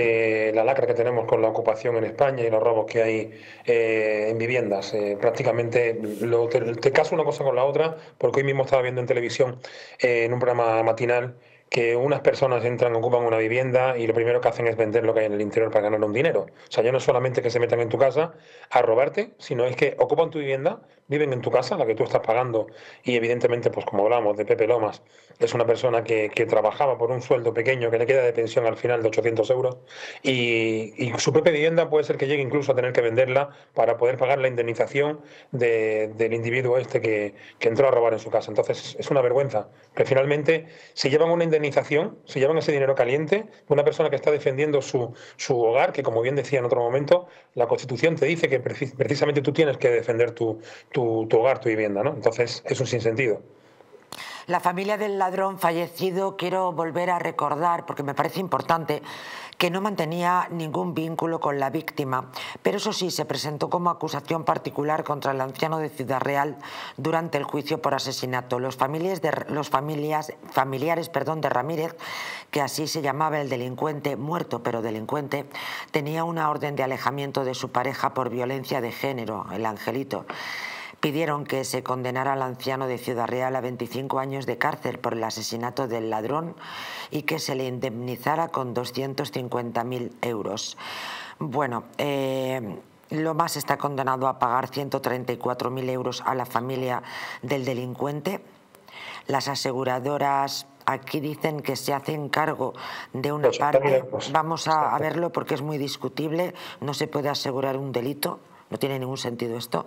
de la lacra que tenemos con la ocupación en España y los robos que hay eh, en viviendas. Eh, prácticamente lo, te, te caso una cosa con la otra, porque hoy mismo estaba viendo en televisión, eh, en un programa matinal, que unas personas entran, ocupan una vivienda y lo primero que hacen es vender lo que hay en el interior para ganar un dinero. O sea, ya no es solamente que se metan en tu casa a robarte, sino es que ocupan tu vivienda, viven en tu casa, la que tú estás pagando, y evidentemente, pues como hablamos de Pepe Lomas, es una persona que, que trabajaba por un sueldo pequeño que le queda de pensión al final de ochocientos euros, y, y su propia vivienda puede ser que llegue incluso a tener que venderla para poder pagar la indemnización de, del individuo este que, que entró a robar en su casa. Entonces es una vergüenza, que finalmente se llevan una indemnización, se llevan ese dinero caliente, una persona que está defendiendo su, su hogar, que como bien decía en otro momento, la Constitución te dice que precisamente tú tienes que defender tu, tu, tu hogar, tu vivienda, ¿no? Entonces es un sinsentido. La familia del ladrón fallecido, quiero volver a recordar, porque me parece importante, que no mantenía ningún vínculo con la víctima, pero eso sí, se presentó como acusación particular contra el anciano de Ciudad Real durante el juicio por asesinato. Los, familias de, los familias, familiares perdón, de Ramírez, que así se llamaba el delincuente, muerto pero delincuente, tenía una orden de alejamiento de su pareja por violencia de género, el Angelito. Pidieron que se condenara al anciano de Ciudad Real a veinticinco años de cárcel por el asesinato del ladrón y que se le indemnizara con doscientos cincuenta mil euros. Bueno, eh, Lomas está condenado a pagar ciento treinta y cuatro mil euros a la familia del delincuente. Las aseguradoras aquí dicen que se hacen cargo de una parte. Vamos a, a verlo porque es muy discutible. No se puede asegurar un delito, no tiene ningún sentido esto.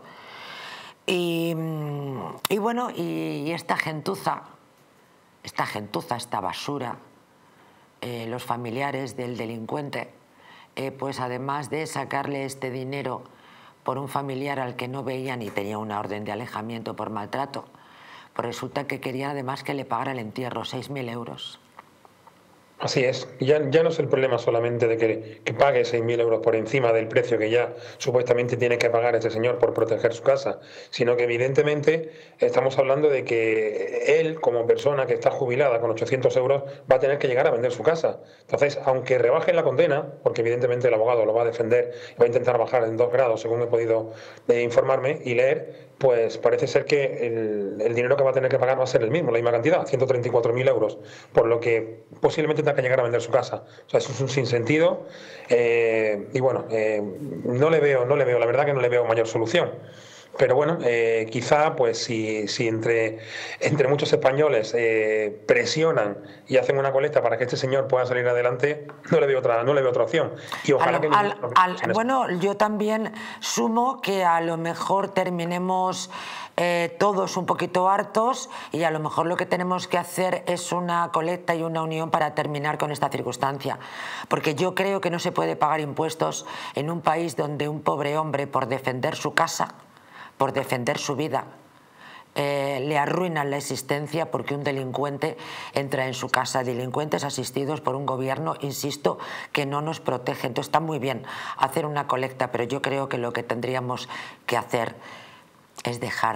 Y, y bueno, y, y esta gentuza, esta gentuza, esta basura, eh, los familiares del delincuente, eh, pues además de sacarle este dinero por un familiar al que no veían y tenía una orden de alejamiento por maltrato, pues resulta que querían además que le pagara el entierro, seis mil euros. Así es, ya, ya no es el problema solamente de que, que pague seis mil euros por encima del precio que ya supuestamente tiene que pagar este señor por proteger su casa, sino que evidentemente estamos hablando de que él, como persona que está jubilada con ochocientos euros, va a tener que llegar a vender su casa. Entonces, aunque rebajen la condena, porque evidentemente el abogado lo va a defender y va a intentar bajar en dos grados, según he podido eh, informarme y leer, pues parece ser que el, el dinero que va a tener que pagar va a ser el mismo, la misma cantidad, ciento treinta y cuatro mil euros, por lo que posiblemente tenga que llegar a vender su casa. O sea, eso es un sinsentido eh, y bueno, eh, no le veo, no le veo, la verdad que no le veo mayor solución. Pero bueno, eh, quizá pues si, si entre, entre muchos españoles eh, presionan y hacen una colecta para que este señor pueda salir adelante, no le veo otra, no le veo otra opción. Y ojalá al, que al, al, bueno, yo también sumo que a lo mejor terminemos eh, todos un poquito hartos y a lo mejor lo que tenemos que hacer es una colecta y una unión para terminar con esta circunstancia. Porque yo creo que no se puede pagar impuestos en un país donde un pobre hombre, por defender su casa, por defender su vida, eh, le arruinan la existencia porque un delincuente entra en su casa, delincuentes asistidos por un gobierno, insisto, que no nos protege. Entonces está muy bien hacer una colecta, pero yo creo que lo que tendríamos que hacer es dejar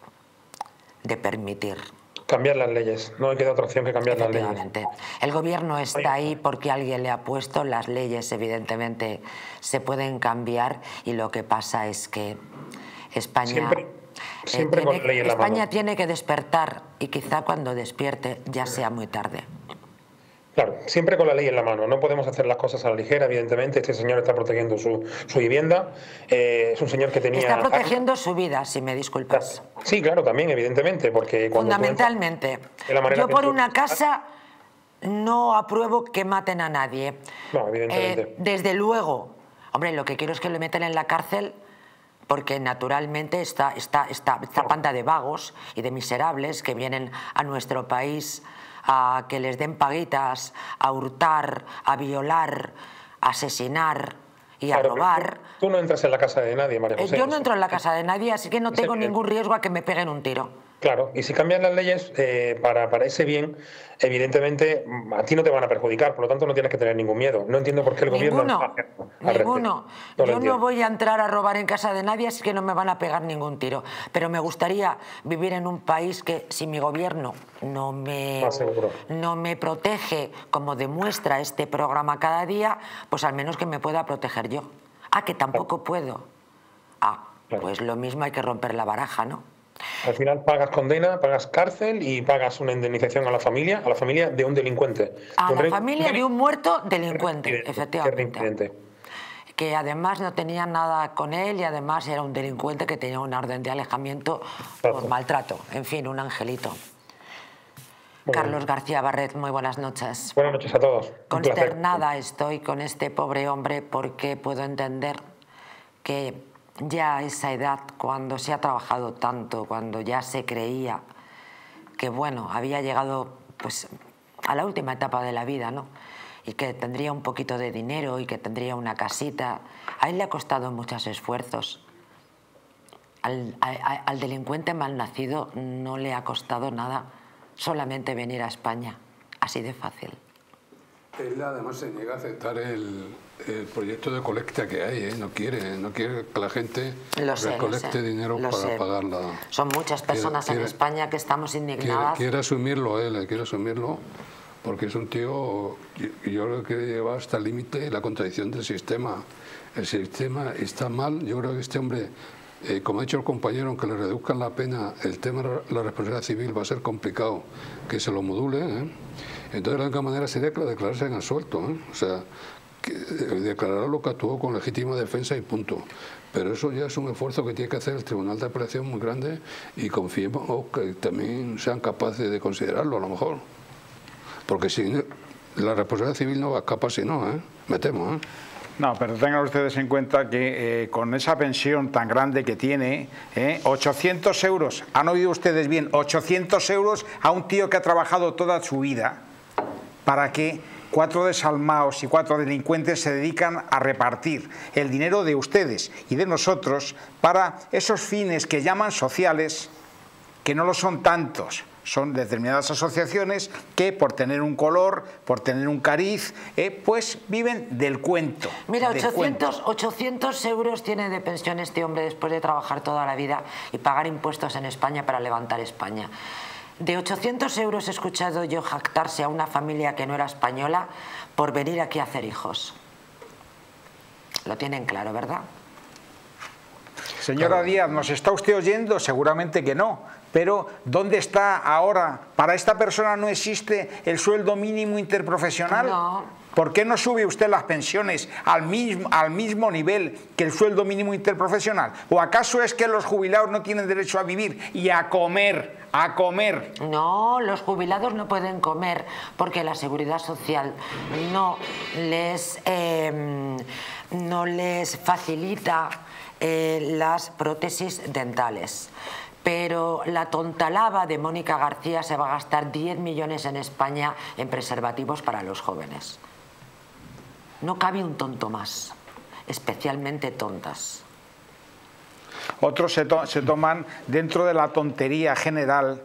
de permitir. Cambiar las leyes, no hay que dar otra opción que cambiar las leyes. El gobierno está ahí porque alguien le ha puesto, las leyes evidentemente se pueden cambiar y lo que pasa es que España, siempre, siempre eh, tiene, con ley en la España mano. tiene que despertar y quizá cuando despierte ya sea muy tarde. Claro, siempre con la ley en la mano. No podemos hacer las cosas a la ligera, evidentemente. Este señor está protegiendo su, su vivienda. Eh, es un señor que tenía... Está protegiendo su vida, si me disculpas. Sí, claro, también, evidentemente, porque... Cuando Fundamentalmente. Yo por una casa no apruebo que maten a nadie. No, evidentemente. Eh, desde luego. Hombre, lo que quiero es que le metan en la cárcel porque naturalmente esta, esta, esta, esta panda de vagos y de miserables que vienen a nuestro país a que les den paguitas, a hurtar, a violar, a asesinar y a claro, robar. Tú, tú no entras en la casa de nadie, María José. Yo no entro en la casa de nadie, así que no tengo ningún riesgo a que me peguen un tiro. Claro, y si cambian las leyes eh, para, para ese bien, evidentemente a ti no te van a perjudicar, por lo tanto no tienes que tener ningún miedo. No entiendo por qué el ninguno, gobierno... Ninguno. No Yo no voy a entrar a robar en casa de nadie, así que no me van a pegar ningún tiro. Pero me gustaría vivir en un país que, si mi gobierno no me, no me protege, como demuestra este programa cada día, pues al menos que me pueda proteger yo. Ah, que tampoco puedo. Ah, pues lo mismo hay que romper la baraja, ¿no? Al final pagas condena, pagas cárcel y pagas una indemnización a la familia, a la familia de un delincuente. A un la familia de un muerto delincuente, efectivamente. Reincidente. Que además no tenía nada con él y además era un delincuente que tenía una orden de alejamiento por maltrato. En fin, un angelito. Muy Carlos bien. García Barret, muy buenas noches. Buenas noches a todos. Consternada estoy con este pobre hombre porque puedo entender que ya a esa edad, cuando se ha trabajado tanto, cuando ya se creía que bueno, había llegado pues a la última etapa de la vida, ¿no? Y que tendría un poquito de dinero y que tendría una casita. A él le ha costado muchos esfuerzos. Al, a, al delincuente malnacido no le ha costado nada solamente venir a España. Así de fácil. Él además se niega a aceptar el, el proyecto de colecta que hay, ¿eh? No quiere, no quiere que la gente lo sé, recolecte lo sé, dinero lo para sé. pagar la... Son muchas personas quiere, en quiere, España que estamos indignadas. Quiere, quiere asumirlo él, quiere asumirlo. Porque es un tío, yo, yo creo que lleva hasta el límite la contradicción del sistema. El sistema está mal, yo creo que este hombre, eh, como ha dicho el compañero, aunque le reduzcan la pena, el tema de la responsabilidad civil va a ser complicado que se lo module, ¿eh? Entonces la única manera sería que lo declarase en absuelto, ¿eh? O sea, que declarar lo que actuó con legítima defensa y punto. Pero eso ya es un esfuerzo que tiene que hacer el Tribunal de Apelación muy grande y confiemos que también sean capaces de considerarlo a lo mejor. Porque si la responsabilidad civil no va a escapar si no, ¿eh? Me temo, ¿eh? No, pero tengan ustedes en cuenta que eh, con esa pensión tan grande que tiene, eh, ochocientos euros, han oído ustedes bien, ochocientos euros a un tío que ha trabajado toda su vida para que cuatro desalmados y cuatro delincuentes se dedican a repartir el dinero de ustedes y de nosotros para esos fines que llaman sociales, que no lo son tantos. Son determinadas asociaciones que por tener un color, por tener un cariz, eh, pues viven del cuento. Mira, del ochocientos, cuento. ochocientos euros tiene de pensión este hombre después de trabajar toda la vida y pagar impuestos en España para levantar España. De ochocientos euros he escuchado yo jactarse a una familia que no era española por venir aquí a hacer hijos. Lo tienen claro, ¿verdad? Señora claro. Díaz, ¿nos está usted oyendo? Seguramente que no. Pero ¿dónde está ahora? ¿Para esta persona no existe el sueldo mínimo interprofesional? No. ¿Por qué no sube usted las pensiones al mismo, al mismo nivel que el sueldo mínimo interprofesional? ¿O acaso es que los jubilados no tienen derecho a vivir y a comer? A comer. No, los jubilados no pueden comer porque la Seguridad Social no les, eh, no les facilita eh, las prótesis dentales. Pero la tontalaba de Mónica García se va a gastar diez millones en España en preservativos para los jóvenes. No cabe un tonto más, especialmente tontas. Otros se, to se toman dentro de la tontería general,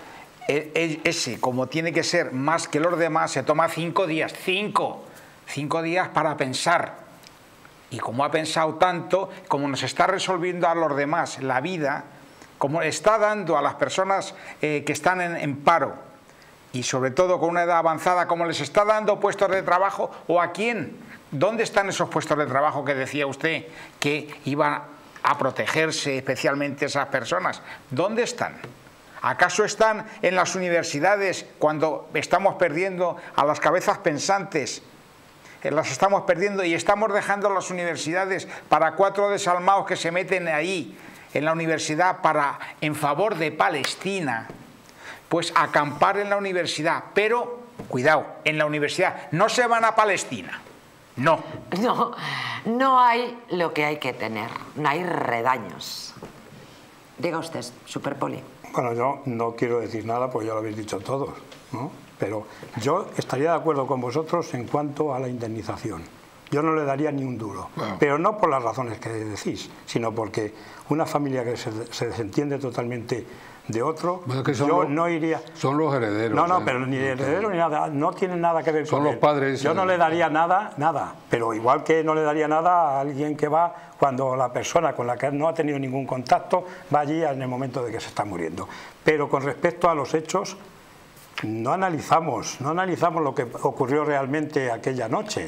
e ese, como tiene que ser más que los demás, se toma cinco días, cinco, cinco días para pensar. Y como ha pensado tanto, como nos está resolviendo a los demás la vida, como está dando a las personas eh, que están en, en paro y sobre todo con una edad avanzada, como les está dando puestos de trabajo, ¿o a quién? ¿Dónde están esos puestos de trabajo que decía usted que iban a protegerse especialmente esas personas? ¿Dónde están? ¿Acaso están en las universidades cuando estamos perdiendo a las cabezas pensantes? Las estamos perdiendo y estamos dejando las universidades para cuatro desalmados que se meten ahí en la universidad para en favor de Palestina, pues acampar en la universidad, pero cuidado, en la universidad no se van a Palestina, no. No, no hay lo que hay que tener, no hay redaños. Diga usted, Superpoli. Bueno, yo no quiero decir nada porque ya lo habéis dicho todos, ¿no? Pero yo estaría de acuerdo con vosotros en cuanto a la indemnización. Yo no le daría ni un duro, bueno. Pero no por las razones que decís, sino porque una familia que se, se desentiende totalmente de otro, bueno, que son yo los, no iría... Son los herederos. No, no, ¿eh? pero ni herederos ni nada, no tienen nada que ver son con los él. Padres. Yo no le daría nada, nada, pero igual que no le daría nada a alguien que va cuando la persona con la que no ha tenido ningún contacto va allí en el momento de que se está muriendo. Pero con respecto a los hechos, no analizamos, no analizamos lo que ocurrió realmente aquella noche.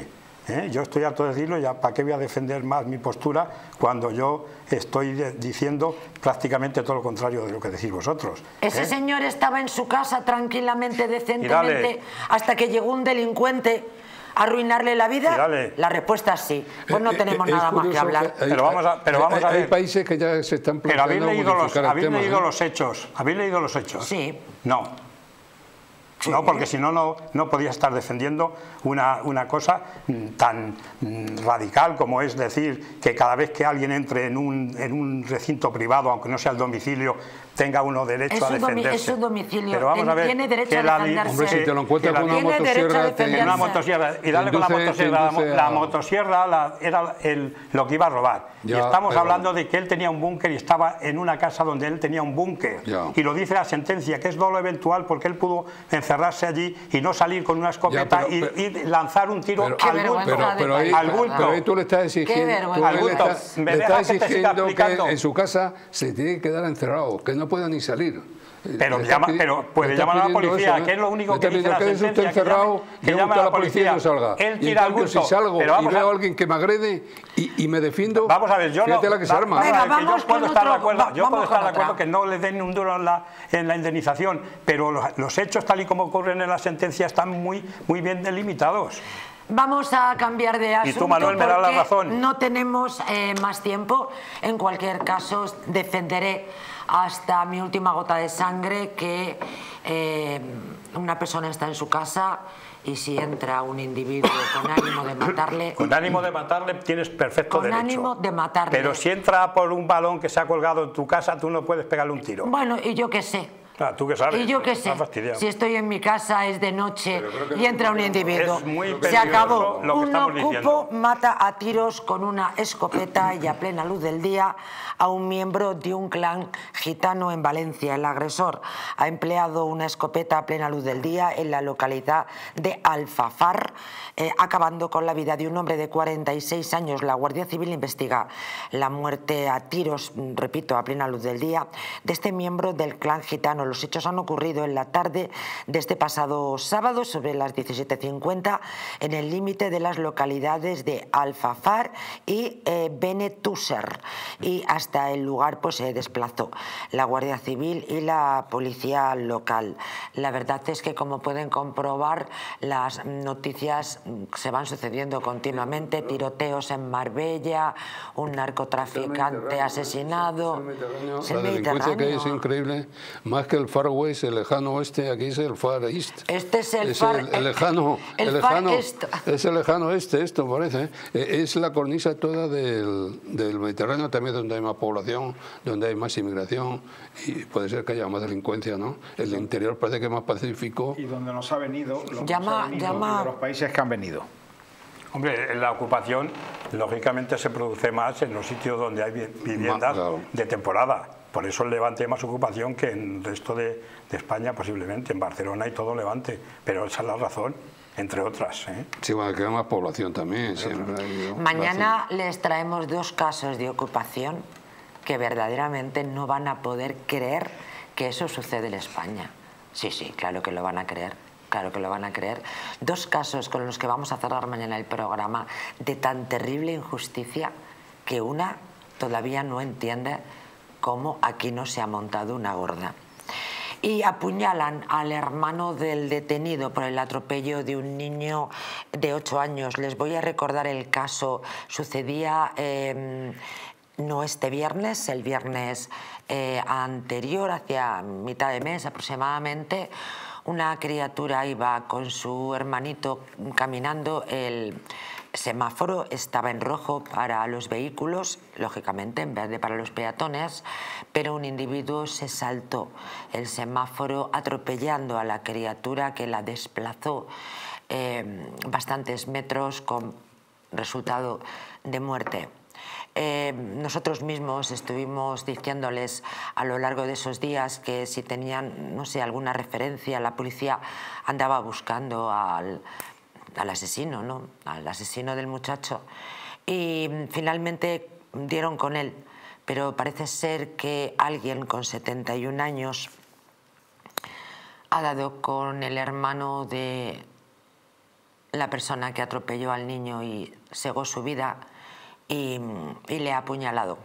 ¿eh? Yo estoy harto de decirlo, ya para qué voy a defender más mi postura cuando yo estoy de, diciendo prácticamente todo lo contrario de lo que decís vosotros. Ese ¿eh? señor estaba en su casa tranquilamente, decentemente, hasta que llegó un delincuente a arruinarle la vida. Dale. La respuesta es sí. Pues no tenemos Eh, eh, nada más que hablar. que hay, pero vamos a, pero vamos hay, a ver. Hay países que ya se están Pero habéis planteando leído, los, modificar el ¿habéis tema, leído ¿eh? los hechos. ¿Habéis leído los hechos? Sí. No. Sí. No, porque si no, no, no podía estar defendiendo una, una cosa tan radical como es decir que cada vez que alguien entre en un, en un recinto privado, aunque no sea el domicilio, tenga uno derecho Es a su domi- defenderse. es su domicilio. Pero vamos Tiene- a ver tiene derecho que a la- defenderse. Hombre, si te lo encuentras que con la- una Tiene derecho a motosierra, te- defenderse. una motosierra y darle con la Induce- motosierra, la, induce la a- motosierra la- era el, lo que iba a robar. Ya, y estamos pero- hablando de que él tenía un búnker y estaba en una casa donde él tenía un búnker. Ya. Y lo dice la sentencia, que es dolo eventual porque él pudo encerrarse allí y no salir con una escopeta Ya, pero- y, y lanzar un tiro Pero- Qué al bulto. vergüenza de Pero, pero, ahí, país, al bulto. pero ahí tú le estás Qué exigiendo, vergüenza. tú Al le bulto. estás, ¿Me le dejas estás que te siga exigiendo que explicando? en su casa se tiene que quedar encerrado, que no pueda ni salir. Pero, Le está llama, pidi- pero puede le está llamar a la pidiendo policía, eso, que ¿eh? es lo único Le que está dice la pidiendo, "Quédese usted sentencia, que encerrado, llame- que yo llame busco a a la la policía y no policía". salga". Él Y en tira al cambio, si bulto. salgo Pero y vamos veo a- a alguien que me agrede y, y me defiendo, Vamos a ver, yo fíjate no, la que se va- arma. vamos a Venga, ver, que vamos yo puedo con estar de otro- acuerdo, va- yo vamos puedo estar con de acuerdo otra. que no le den un duro en la, en la indemnización, pero los, los hechos tal y como ocurren en la sentencia están muy, muy bien delimitados. Vamos a cambiar de asunto. Y tú, Manuel, me das la porque razón. No tenemos eh, más tiempo. En cualquier caso, defenderé hasta mi última gota de sangre que eh, una persona está en su casa y si entra un individuo con ánimo de matarle... Con ánimo de matarle tienes perfecto Con derecho. ánimo de matarle. Pero si entra por un balón que se ha colgado en tu casa, tú no puedes pegarle un tiro. Bueno, y yo qué sé. Ah, ¿tú qué sabes? Y yo qué sé, Estás fastidiado. si estoy en mi casa, es de noche y entra un individuo. Es muy Se peligroso acabó. lo que Un estamos ocupo diciendo. mata a tiros con una escopeta y a plena luz del día a un miembro de un clan gitano en Valencia. El agresor ha empleado una escopeta a plena luz del día en la localidad de Alfafar, eh, acabando con la vida de un hombre de cuarenta y seis años. La Guardia Civil investiga la muerte a tiros, repito, a plena luz del día, de este miembro del clan gitano. Los hechos han ocurrido en la tarde de este pasado sábado sobre las diecisiete cincuenta en el límite de las localidades de Alfafar y eh, Benetúser, y hasta el lugar pues se desplazó la Guardia Civil y la policía local. La verdad es que, como pueden comprobar, las noticias se van sucediendo continuamente: tiroteos en Marbella, un narcotraficante asesinado. Es el La delincuencia que hay es Mediterráneo. increíble, más que el Far West, el lejano oeste, aquí es el Far East. Este es el es Far- el, el lejano, el el Far lejano, East. es el lejano este, esto parece. ¿eh? Eh, Es la cornisa toda del, del Mediterráneo, también donde hay más población, donde hay más inmigración y puede ser que haya más delincuencia, ¿no? El interior parece que es más pacífico. Y donde nos ha venido, los, Llama- nos ha venido llama- de los países que han venido. Hombre, la ocupación lógicamente se produce más en los sitios donde hay vi- viviendas claro. de temporada. Por eso el Levante hay más ocupación que en el resto de, de España, posiblemente. En Barcelona hay todo Levante, pero esa es la razón, entre otras. ¿eh? Sí, bueno, que hay más población también. Siempre hay, ¿no? Mañana les traemos dos casos de ocupación que verdaderamente no van a poder creer que eso sucede en España. Sí, sí, claro que lo van a creer. Claro que lo van a creer. Dos casos con los que vamos a cerrar mañana el programa de tan terrible injusticia que una todavía no entiende cómo aquí no se ha montado una gorda. Y apuñalan al hermano del detenido por el atropello de un niño de ocho años. Les voy a recordar el caso. Sucedía eh, no este viernes, el viernes eh, anterior, hacia mitad de mes aproximadamente. Una criatura iba con su hermanito caminando, el semáforo estaba en rojo para los vehículos, lógicamente en verde para los peatones, pero un individuo se saltó el semáforo atropellando a la criatura, que la desplazó eh, bastantes metros con resultado de muerte. Eh, nosotros mismos estuvimos diciéndoles a lo largo de esos días que si tenían, no sé, alguna referencia, la policía andaba buscando al, al asesino, ¿no? Al asesino del muchacho, y finalmente dieron con él, pero parece ser que alguien con setenta y un años ha dado con el hermano de la persona que atropelló al niño y cegó su vida y, y le ha apuñalado.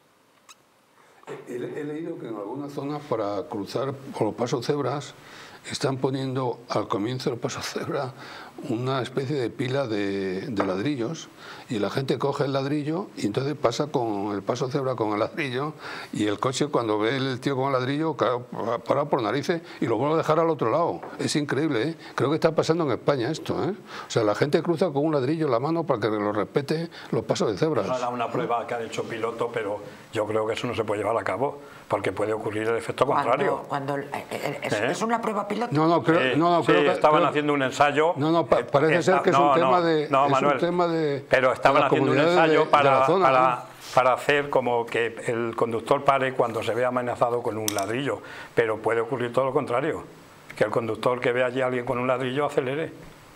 He, he leído que en algunas zonas para cruzar por los pasos cebras están poniendo al comienzo del paso cebra una especie de pila de, de ladrillos y la gente coge el ladrillo y entonces pasa con el paso cebra con el ladrillo y el coche cuando ve el tío con el ladrillo para por narices y lo vuelve a dejar al otro lado. Es increíble, ¿eh? Creo que está pasando en España esto, ¿eh? O sea, la gente cruza con un ladrillo en la mano para que lo respete los pasos de cebras. No era una prueba que ha hecho piloto, pero yo creo que eso no se puede llevar a cabo porque puede ocurrir el efecto contrario. Cuando, cuando eh, es, ¿Eh? ¿Es una prueba piloto? No, no, creo, sí, no, no, sí, creo que estaban creo, haciendo un ensayo. No, no, pa, parece eh, ser que es no, un tema no, de. No, es Manuel, un tema de. Pero estaban de haciendo un ensayo de, para, de la zona, para, ¿no? para hacer como que el conductor pare cuando se ve amenazado con un ladrillo. Pero puede ocurrir todo lo contrario, que el conductor que ve allí a alguien con un ladrillo acelere.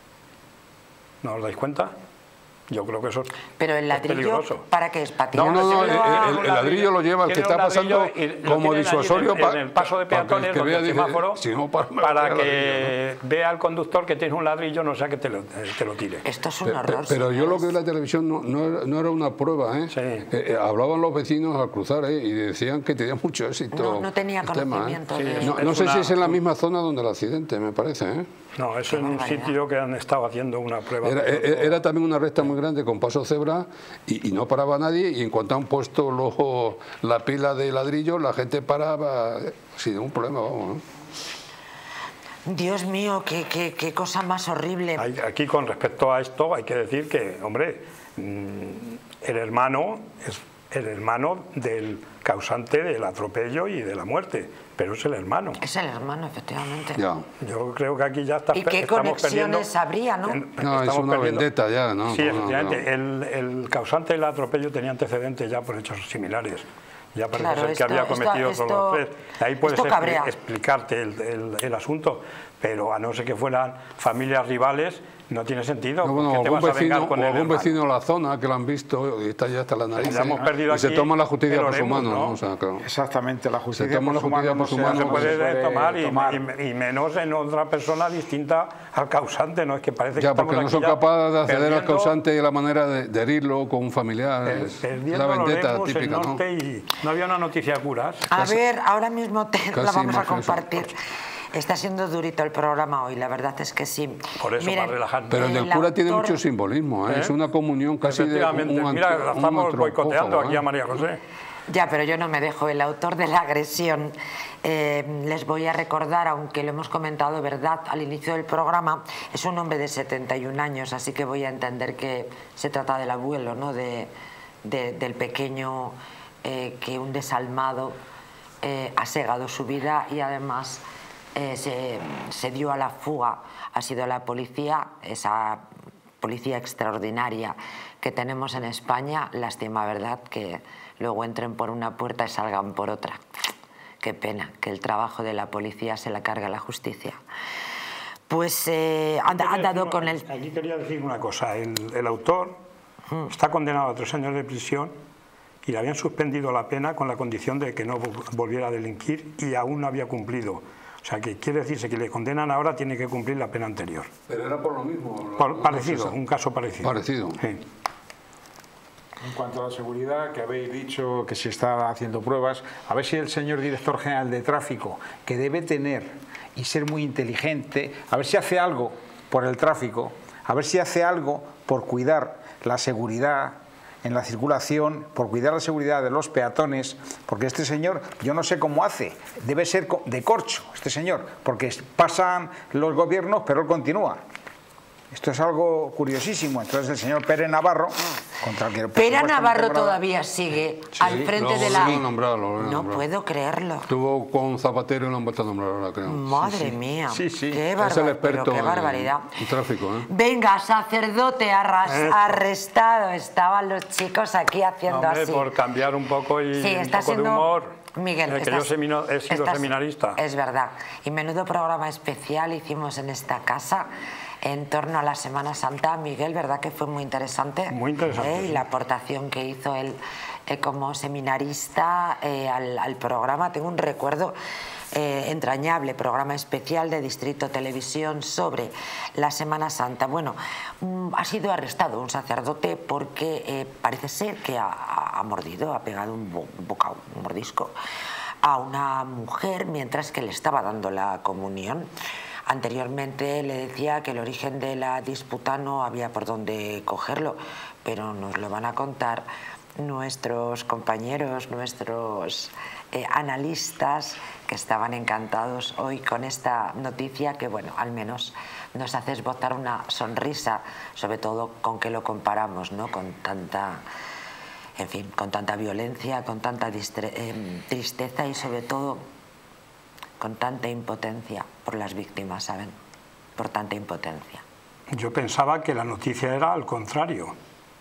¿No os dais cuenta? Yo creo que eso Pero el ladrillo, ¿para qué es? ¿Para tirar? No, no, no, el, el, el ladrillo lo lleva el que está pasando como disuasorio para el paso de peatones, que vea el semáforo, si no, para, para que ¿no? vea al conductor que tiene un ladrillo, no sea que te lo, te lo tire. Esto es un horror. Pero, pero yo lo que vi en la televisión no, no, era, no era una prueba, ¿eh? Sí. Eh, eh, hablaban los vecinos al cruzar, ¿eh? Y decían que tenía mucho éxito. No, no tenía conocimiento tema, ¿eh? de... Sí, no, no sé una... si es en la misma zona donde el accidente, me parece, ¿eh? No, es en un sitio que han estado haciendo una prueba. Era, era, era también una recta muy grande con paso cebra y, y no paraba nadie y en cuanto han puesto los, la pila de ladrillo la gente paraba sin ningún problema, vamos, ¿no? Dios mío, qué, qué, qué cosa más horrible. Aquí con respecto a esto hay que decir que, hombre, el hermano es el hermano del causante del atropello y de la muerte, pero es el hermano. Es el hermano, efectivamente. Ya. Yo creo que aquí ya está, ¿Y qué estamos conexiones perdiendo, habría, no? En, no, es una perdiendo. vendetta ya, ¿no? Sí, no, efectivamente. No, no. El, el causante del atropello tenía antecedentes ya por hechos similares. Ya parece claro, ser esto, que había cometido esto, solo los tres. Ahí puedes expli explicarte el, el, el asunto, pero a no ser que fueran familias rivales, no tiene sentido. No, bueno, ¿Por qué te algún vas a vengar vecino, con o el algún hermano? vecino de la zona que lo han visto y está ya hasta la nariz. Ya hemos perdido y se aquí toma la justicia el por su Oremus, mano, ¿no? ¿no? O sea, claro. Exactamente, la justicia, se toma por, la justicia por su mano. No se puede, se puede tomar, y, tomar. Y, y menos en otra persona distinta al causante, ¿no? Es que parece ya, que porque no son capaces de acceder al causante y la manera de, de herirlo con un familiar. Es la vendetta típica, ¿no? Y no había una noticia curas. A casi, ver, ahora mismo te la vamos a compartir. Eso. Está siendo durito el programa hoy, la verdad es que sí. Por eso, Miren, más relajante. Pero el del cura autor... tiene mucho simbolismo, ¿eh? ¿Eh? Es una comunión casi de un, un Mira, la estamos boicoteando ¿eh? aquí a María José. Ya, pero yo no me dejo. El autor de la agresión, eh, les voy a recordar, aunque lo hemos comentado, ¿verdad?, al inicio del programa, es un hombre de setenta y un años, así que voy a entender que se trata del abuelo, ¿no?, de, de, del pequeño eh, que un desalmado eh, ha segado su vida y además... Eh, se, se dio a la fuga. Ha sido la policía, esa policía extraordinaria que tenemos en España. Lástima, ¿verdad?, que luego entren por una puerta y salgan por otra. Qué pena que el trabajo de la policía se la carga la justicia. Pues eh, han, han dado con el... Aquí quería decir una cosa. El, el autor hmm. está condenado a tres años de prisión y le habían suspendido la pena con la condición de que no volviera a delinquir y aún no había cumplido. O sea, que quiere decirse que le condenan ahora, tiene que cumplir la pena anterior. Pero era por lo mismo. Por, parecido, no sé, un caso parecido. Parecido. Sí. En cuanto a la seguridad, que habéis dicho que se está haciendo pruebas, a ver si el señor director general de tráfico, que debe tener y ser muy inteligente, a ver si hace algo por el tráfico, a ver si hace algo por cuidar la seguridad en la circulación, por cuidar la seguridad de los peatones, porque este señor, yo no sé cómo hace, debe ser de corcho este señor, porque pasan los gobiernos, pero él continúa. Esto es algo curiosísimo. Entonces el señor Pérez Navarro, contra el que... Pérez Navarro todavía sigue sí, al frente de la... Nombrar, no nombrar. puedo creerlo. Estuvo con Zapatero y lo han vuelto a nombrar ahora, creo. Madre sí, sí. mía, sí, sí. Qué, barbar... es el experto qué barbaridad. En, en tráfico, ¿eh? Venga, sacerdote arras... arrestado. Estaban los chicos aquí haciendo Hombre, así. Por cambiar un poco y sí, un está poco siendo... de humor. Miguel, eh, que estás, yo semino, he sido estás, seminarista. Es verdad. Y menudo programa especial hicimos en esta casa en torno a la Semana Santa. Miguel, ¿verdad que fue muy interesante? Muy interesante. ¿Eh? Y sí. la aportación que hizo él eh, como seminarista eh, al, al programa. Tengo un recuerdo eh, entrañable, programa especial de Distrito Televisión sobre la Semana Santa. Bueno, mm, ha sido arrestado un sacerdote porque eh, parece ser que ha, ha mordido, ha pegado un, bo, un bocado, un mordisco a una mujer mientras que le estaba dando la comunión. Anteriormente le decía que el origen de la disputa no había por dónde cogerlo, pero nos lo van a contar nuestros compañeros, nuestros eh, analistas, que estaban encantados hoy con esta noticia que, bueno, al menos nos hace esbozar una sonrisa, sobre todo con que lo comparamos, ¿no? Con tanta, en fin, con tanta violencia, con tanta eh, tristeza y sobre todo con tanta impotencia por las víctimas, ¿saben? Por tanta impotencia. Yo pensaba que la noticia era al contrario.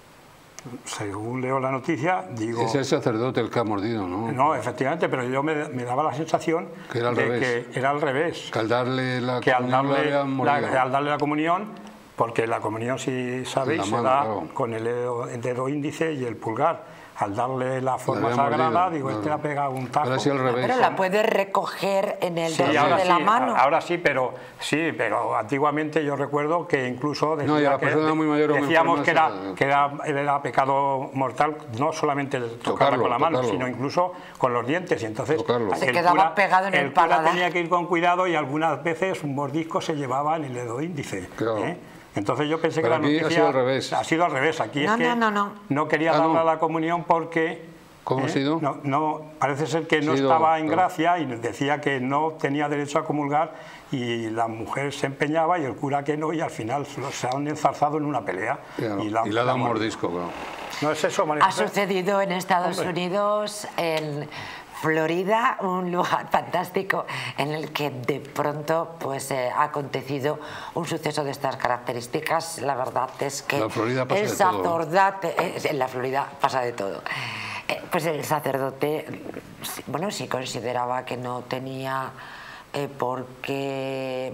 Según leo la noticia, digo... Es el sacerdote el que ha mordido, ¿no? No, efectivamente, pero yo me, me daba la sensación que era al de revés. que era al revés. Que al darle la que comunión al darle, le habían mordido. la, al darle la comunión, porque la comunión, si sabéis, mano, se da claro. con el dedo, el dedo índice y el pulgar. Al darle la forma Le sagrada, mordido, digo, claro. este le ha pegado un tajo. Ahora sí al revés. Pero la puedes recoger en el Sí, dorso ahora de sí, la mano. ahora sí, pero sí, pero antiguamente yo recuerdo que incluso decía No, y a la que, persona muy mayor o muy decíamos enferma que, se- era, que era, era pecado mortal, no solamente el tocarla Tocarlo, con la mano, tocarlo. sino incluso con los dientes. Y entonces Tocarlo. Se el quedaba cura, pegado en el el cura paladar. tenía que ir con cuidado y algunas veces un mordisco se llevaba en el dedo índice. Claro. ¿eh? Entonces yo pensé Pero que la aquí ha noticia sido al revés. ha sido al revés. Aquí No, es que no, no, no. no quería Ah, darle no. a la comunión porque... ¿Cómo ha ¿Eh? sido? No, no, parece ser que no Ha sido, estaba en claro. gracia y decía que no tenía derecho a comulgar y la mujer se empeñaba y el cura que no, y al final se han enzarzado en una pelea. Claro. Y, la, Y le ha dado un la- mordisco, claro. No es eso, María Ha José? sucedido en Estados Hombre. Unidos, en Florida, un lugar fantástico en el que de pronto pues eh, ha acontecido un suceso de estas características. La verdad es que La Florida pasa el de todo. sacerdote, eh, en la Florida pasa de todo. Eh, pues el sacerdote, sí, bueno, sí consideraba que no tenía eh, por qué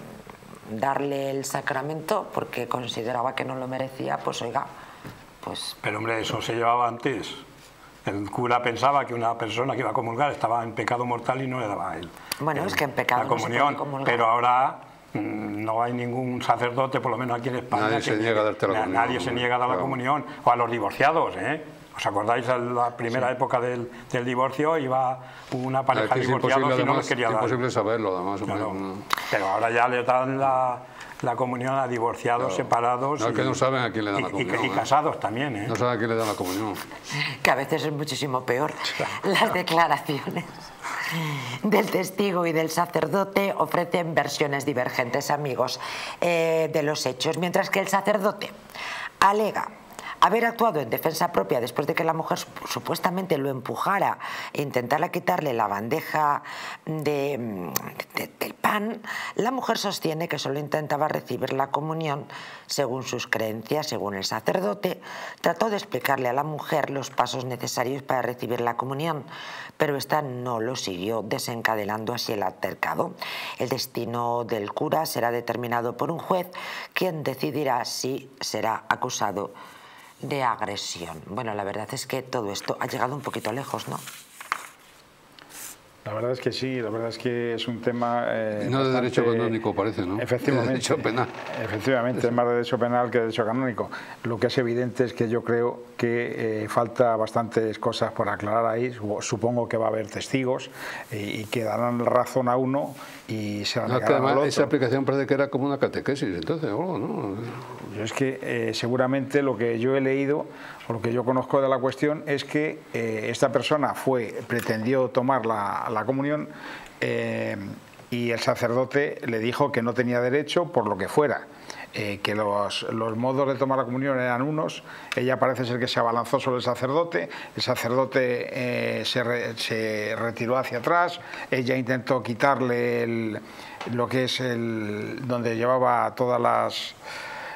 darle el sacramento, porque consideraba que no lo merecía, pues oiga, pues... Pero hombre, eso se llevaba antes. El cura pensaba que una persona que iba a comulgar estaba en pecado mortal y no le daba a él. Bueno, el- es que en pecado la no se puede comunión, comulgar. pero ahora mm, no hay ningún sacerdote, por lo menos aquí en España, Nadie que se niega a darte la na- comunión. nadie se niega a dar la Claro. comunión, o a los divorciados, ¿eh? ¿Os acordáis de la primera época del, del divorcio? Iba una Es pareja que es divorciados imposible, y no les además, quería es dar. imposible saberlo, además. hombre, Claro. no. Pero ahora ya le dan la, la comunión a divorciados Claro. separados. No, es que no saben a quién le dan y- la y- comunión, Y, ¿eh? casados también, ¿eh? No sabe a quién le dan la comunión. que a veces es muchísimo peor. Las declaraciones del testigo y del sacerdote ofrecen versiones divergentes, amigos, eh, de los hechos, mientras que el sacerdote alega haber actuado en defensa propia después de que la mujer sup- supuestamente lo empujara e intentara quitarle la bandeja de, de- del pan. La mujer sostiene que solo intentaba recibir la comunión según sus creencias. Según el sacerdote, trató de explicarle a la mujer los pasos necesarios para recibir la comunión, pero esta no lo siguió, desencadenando así el altercado. El destino del cura será determinado por un juez, quien decidirá si será acusado de agresión. Bueno, la verdad es que todo esto ha llegado un poquito lejos, ¿no? La verdad es que sí, la verdad es que es un tema... eh, No de bastante- derecho canónico parece, ¿no? Efectivamente. De derecho penal. Efectivamente, es más de derecho penal que de derecho canónico. Lo que es evidente es que yo creo que eh, falta bastantes cosas por aclarar ahí. Supongo que va a haber testigos eh, y que darán razón a uno y se la No, es que negarán al además otro. esa aplicación parece que era como una catequesis, entonces, o algo, ¿no? Yo es que eh, seguramente lo que yo he leído o lo que yo conozco de la cuestión es que eh, esta persona fue pretendió tomar la, la comunión eh, y el sacerdote le dijo que no tenía derecho por lo que fuera. Eh, que los, los modos de tomar la comunión eran unos, ella parece ser que se abalanzó sobre el sacerdote, el sacerdote eh, se, re, se retiró hacia atrás, ella intentó quitarle el, lo que es el donde llevaba todas las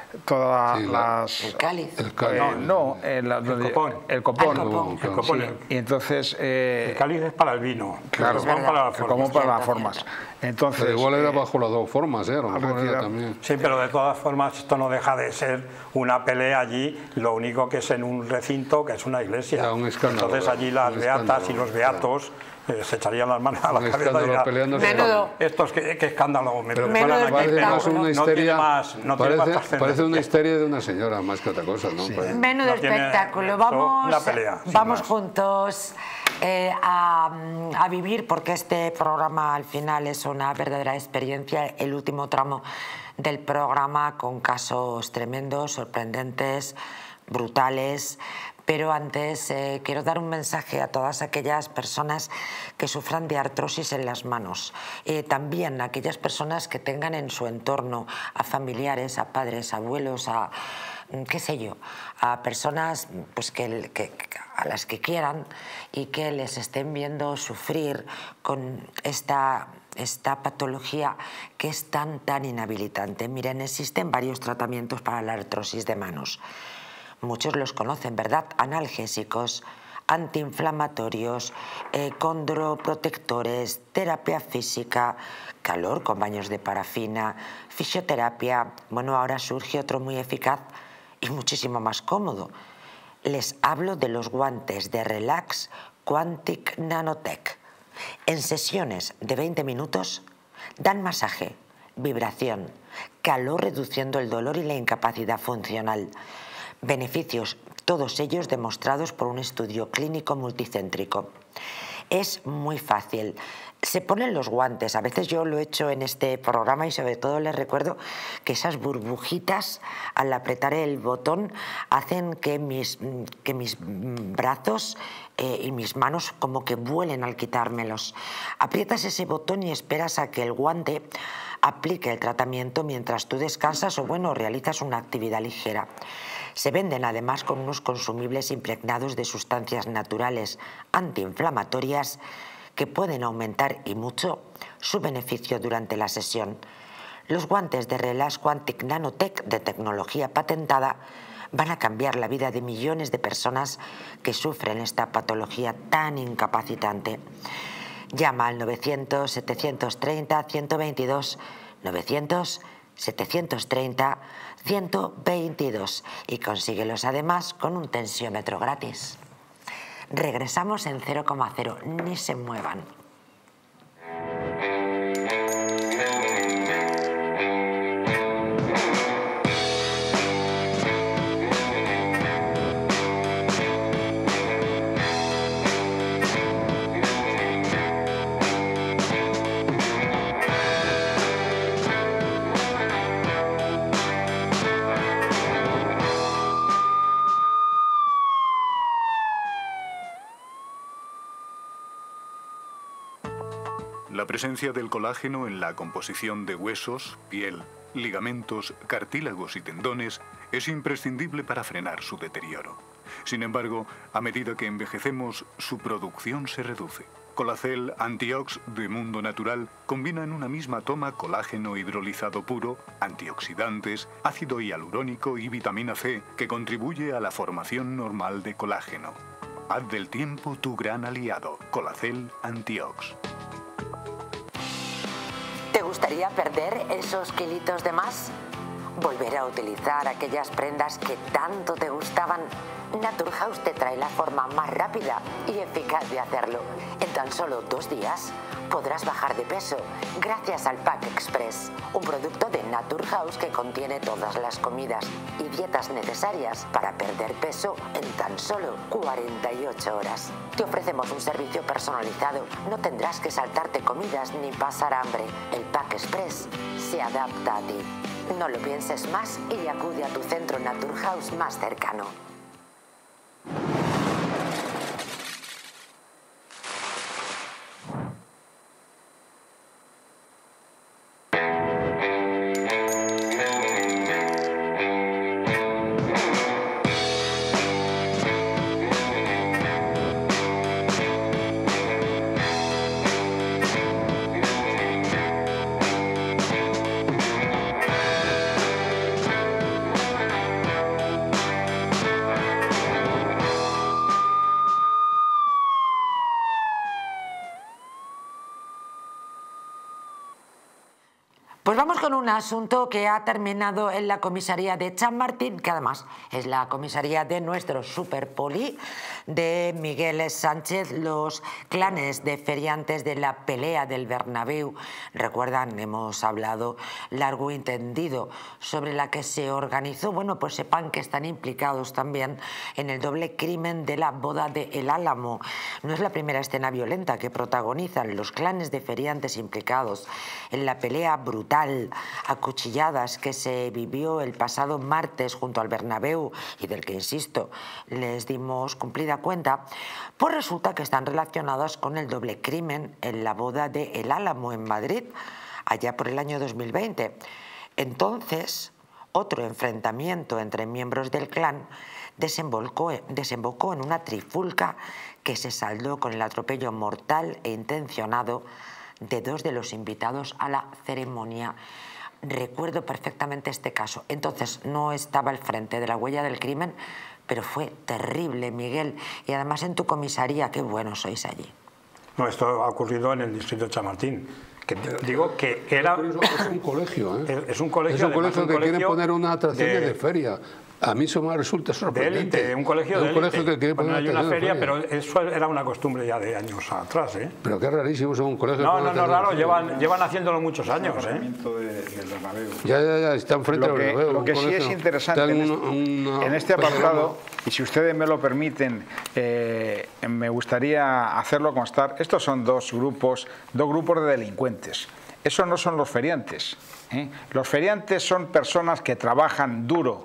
todas Sí, las... El cáliz. El cáliz. Eh, no, el, El copón. El copón. Ah, el copón. El copón. Sí, y entonces... eh, El cáliz es para el vino, Claro, el copón para la el forma. copón para las Cierto, formas. cierto. Entonces, Pero igual era eh, bajo las dos formas, ¿eh? A lo mejor era retirar- también. Sí, pero de todas formas esto no deja de ser una pelea allí, lo único que es en un recinto que es una iglesia. Ya, un escándalo, Entonces allí las un beatas escándalo, y los beatos eh, se echarían las manos a la Un cabeza y escándalo dirán, peleándose. Menudo. esto es que, qué escándalo, me Pero Menudo preparan aquí, parece espectáculo. más una no histeria, tiene más, no tiene parece, más parece una trascendencia. histeria de una señora más que otra cosa, ¿no? Parece- Menudo No tiene espectáculo. eso, Vamos, una pelea, sin vamos más. juntos eh, a, a vivir, porque este programa al final es una verdadera experiencia. El último tramo del programa con casos tremendos, sorprendentes, brutales. Pero antes eh, quiero dar un mensaje a todas aquellas personas que sufran de artrosis en las manos. Eh, también a aquellas personas que tengan en su entorno a familiares, a padres, abuelos, a qué sé yo, a personas pues, que, que, a las que quieran y que les estén viendo sufrir con esta, esta patología que es tan, tan inhabilitante. Miren, existen varios tratamientos para la artrosis de manos. Muchos los conocen, ¿verdad? Analgésicos, antiinflamatorios, eh, condroprotectores, terapia física, calor con baños de parafina, fisioterapia. Bueno, ahora surge otro muy eficaz y muchísimo más cómodo. Les hablo de los guantes de Relax Quantic Nanotech. En sesiones de veinte minutos dan masaje, vibración, calor reduciendo el dolor y la incapacidad funcional. Beneficios, todos ellos demostrados por un estudio clínico multicéntrico. Es muy fácil. Se ponen los guantes, a veces yo lo he hecho en este programa y sobre todo les recuerdo que esas burbujitas al apretar el botón hacen que mis, que mis brazos eh, y mis manos como que vuelen al quitármelos. Aprietas ese botón y esperas a que el guante aplique el tratamiento mientras tú descansas o bueno, realizas una actividad ligera. Se venden además con unos consumibles impregnados de sustancias naturales antiinflamatorias que pueden aumentar y mucho su beneficio durante la sesión. Los guantes de Relax Quantic Nanotech de tecnología patentada van a cambiar la vida de millones de personas que sufren esta patología tan incapacitante. Llama al novecientos, setecientos treinta, ciento veintidós, novecientos, setecientos treinta, ciento veintidós y consíguelos además con un tensiómetro gratis. Regresamos en cero coma cero, ni se muevan. La presencia del colágeno en la composición de huesos, piel, ligamentos, cartílagos y tendones es imprescindible para frenar su deterioro. Sin embargo, a medida que envejecemos, su producción se reduce. Colacel Antiox de Mundo Natural combina en una misma toma colágeno hidrolizado puro, antioxidantes, ácido hialurónico y vitamina C que contribuye a la formación normal de colágeno. Haz del tiempo tu gran aliado. Colacel Antiox. ¿Te gustaría perder esos kilitos de más? ¿Volver a utilizar aquellas prendas que tanto te gustaban? Naturhaus te trae la forma más rápida y eficaz de hacerlo. En tan solo dos días podrás bajar de peso gracias al Pack Express, un producto de Naturhaus que contiene todas las comidas y dietas necesarias para perder peso en tan solo cuarenta y ocho horas. Te ofrecemos un servicio personalizado, no tendrás que saltarte comidas ni pasar hambre. El Pack Express se adapta a ti. No lo pienses más y acude a tu centro Naturhaus más cercano. vamos con un asunto que ha terminado en la comisaría de Chamartín, que además es la comisaría de nuestro superpoli, de Miguel Sánchez. Los clanes de feriantes de la pelea del Bernabéu, recuerdan, hemos hablado largo y tendido sobre la que se organizó. Bueno, pues sepan que están implicados también en el doble crimen de la boda de El Álamo. No es la primera escena violenta que protagonizan los clanes de feriantes implicados en la pelea brutal a cuchilladas que se vivió el pasado martes junto al Bernabéu y del que, insisto, les dimos cumplida cuenta. Pues resulta que están relacionadas con el doble crimen en la boda de El Álamo en Madrid, allá por el año dos mil veinte. Entonces, otro enfrentamiento entre miembros del clan desembocó, desembocó en una trifulca que se saldó con el atropello mortal e intencionado de dos de los invitados a la ceremonia. Recuerdo perfectamente este caso. Entonces no estaba al frente de la huella del crimen, pero fue terrible, Miguel. Y además en tu comisaría, qué buenos sois allí. No, esto ha ocurrido en el distrito de Chamartín. Que digo que era... Es un colegio, ¿eh? Es un colegio, es un colegio un que colegio quiere poner una atracción de, de feria. A mí eso me resulta sorprendente. De élite, un colegio de, un colegio élite. Que quiere poner bueno, hay una feria, feria, pero eso era una costumbre ya de años atrás, ¿eh? Pero qué rarísimo, es un colegio... No, no, no, raro, llevan, llevan haciéndolo muchos años, ¿eh? Ya, ya, ya, están frente lo al que, Bernabéu. Lo que sí es interesante en este, una, en este apartado, y si ustedes me lo permiten, eh, me gustaría hacerlo constar, estos son dos grupos, dos grupos de delincuentes. Esos no son los feriantes, ¿eh? Los feriantes son personas que trabajan duro,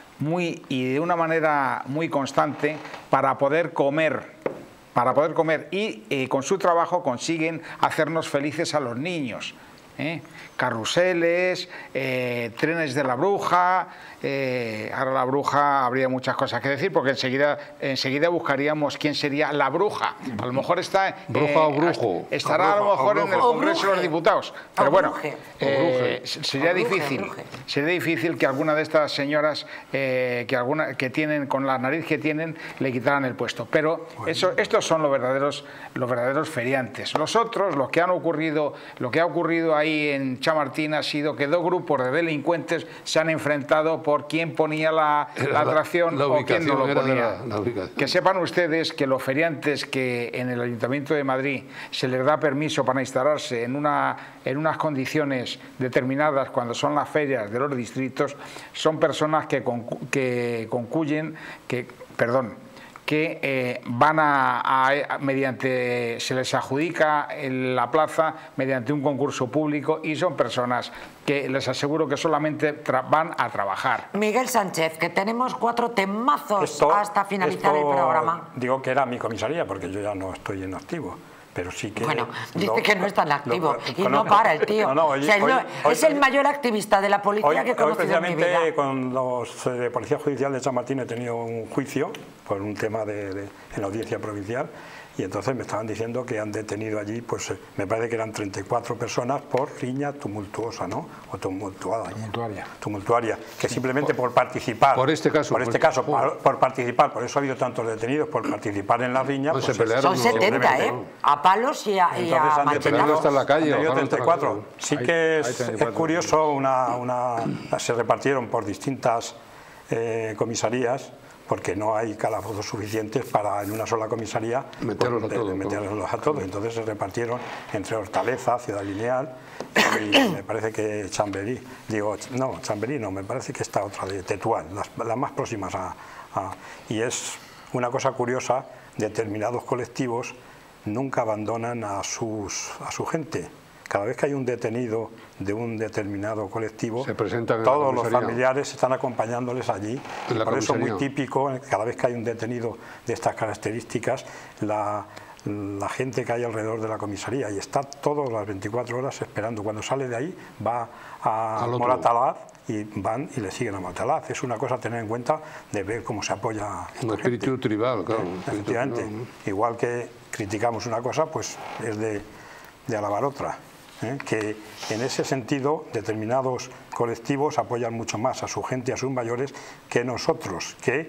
muy y de una manera muy constante para poder comer, para poder comer y eh, con su trabajo consiguen hacernos felices a los niños. ¿Eh? Carruseles, eh, trenes de la bruja, eh, ahora la bruja habría muchas cosas que decir porque enseguida, enseguida buscaríamos quién sería la bruja. A lo mejor está eh, bruja o brujo. estará a lo mejor en el Congreso de los Diputados, pero bueno, eh, sería difícil, sería difícil que alguna de estas señoras eh, que alguna que tienen con la nariz que tienen le quitaran el puesto. Pero eso, estos son los verdaderos, los verdaderos feriantes. Los otros, los que han ocurrido, lo que ha ocurrido ahí Ahí en Chamartín ha sido que dos grupos de delincuentes se han enfrentado por quién ponía la, la atracción la, la o quién no lo ponía. La, la que sepan ustedes que los feriantes que en el Ayuntamiento de Madrid se les da permiso para instalarse en, una, en unas condiciones determinadas cuando son las ferias de los distritos, son personas que, concu que concluyen, que, perdón, que eh, van a, a, mediante, se les adjudica en la plaza mediante un concurso público y son personas que les aseguro que solamente van a trabajar. Miguel Sánchez, que tenemos cuatro temazos esto, hasta finalizar esto, el programa. Digo que era mi comisaría porque yo ya no estoy en activo. Pero sí que... Bueno, dice lo, que no es tan activo lo, y no, no para el tío. No, no, hoy, o sea, hoy, no, hoy, es el mayor activista de la policía hoy, que he conocido hoy en mi vida. Con los eh, Policía Judicial de Chamartín he tenido un juicio por un tema de, de, en la audiencia provincial y entonces me estaban diciendo que han detenido allí, pues eh, me parece que eran treinta y cuatro personas por riña tumultuosa, ¿no? O tumultuada. Tumultuaria. Tumultuaria, que simplemente por, por participar. Por este caso. Por este caso, por, por participar, por eso ha habido tantos detenidos, por participar en la riña. Pues pues se pelearon, son setenta, ¿eh? A palos y a, y a machetazos. Hasta la calle. treinta y cuatro. Sí que es, es curioso, una, una, se repartieron por distintas eh, comisarías, porque no hay calabozos suficientes para en una sola comisaría meterlos a todos. Meterlos a todos. Entonces se repartieron entre Hortaleza, Ciudad Lineal y me parece que Chamberí. Digo, no, Chamberí no, me parece que está otra de Tetuán, las, las más próximas a, a... Y es una cosa curiosa, determinados colectivos nunca abandonan a, sus, a su gente. Cada vez que hay un detenido de un determinado colectivo, todos los familiares están acompañándoles allí. Y por eso es muy típico, cada vez que hay un detenido de estas características, la, la gente que hay alrededor de la comisaría y está todas las veinticuatro horas esperando. Cuando sale de ahí va a Moratalaz y van y le siguen a Moratalaz. Es una cosa a tener en cuenta de ver cómo se apoya. Un espíritu tribal, claro. Efectivamente. Tribal, ¿no? Igual que criticamos una cosa, pues es de, de alabar otra. ¿eh? Que en ese sentido determinados colectivos apoyan mucho más a su gente, a sus mayores, que nosotros, que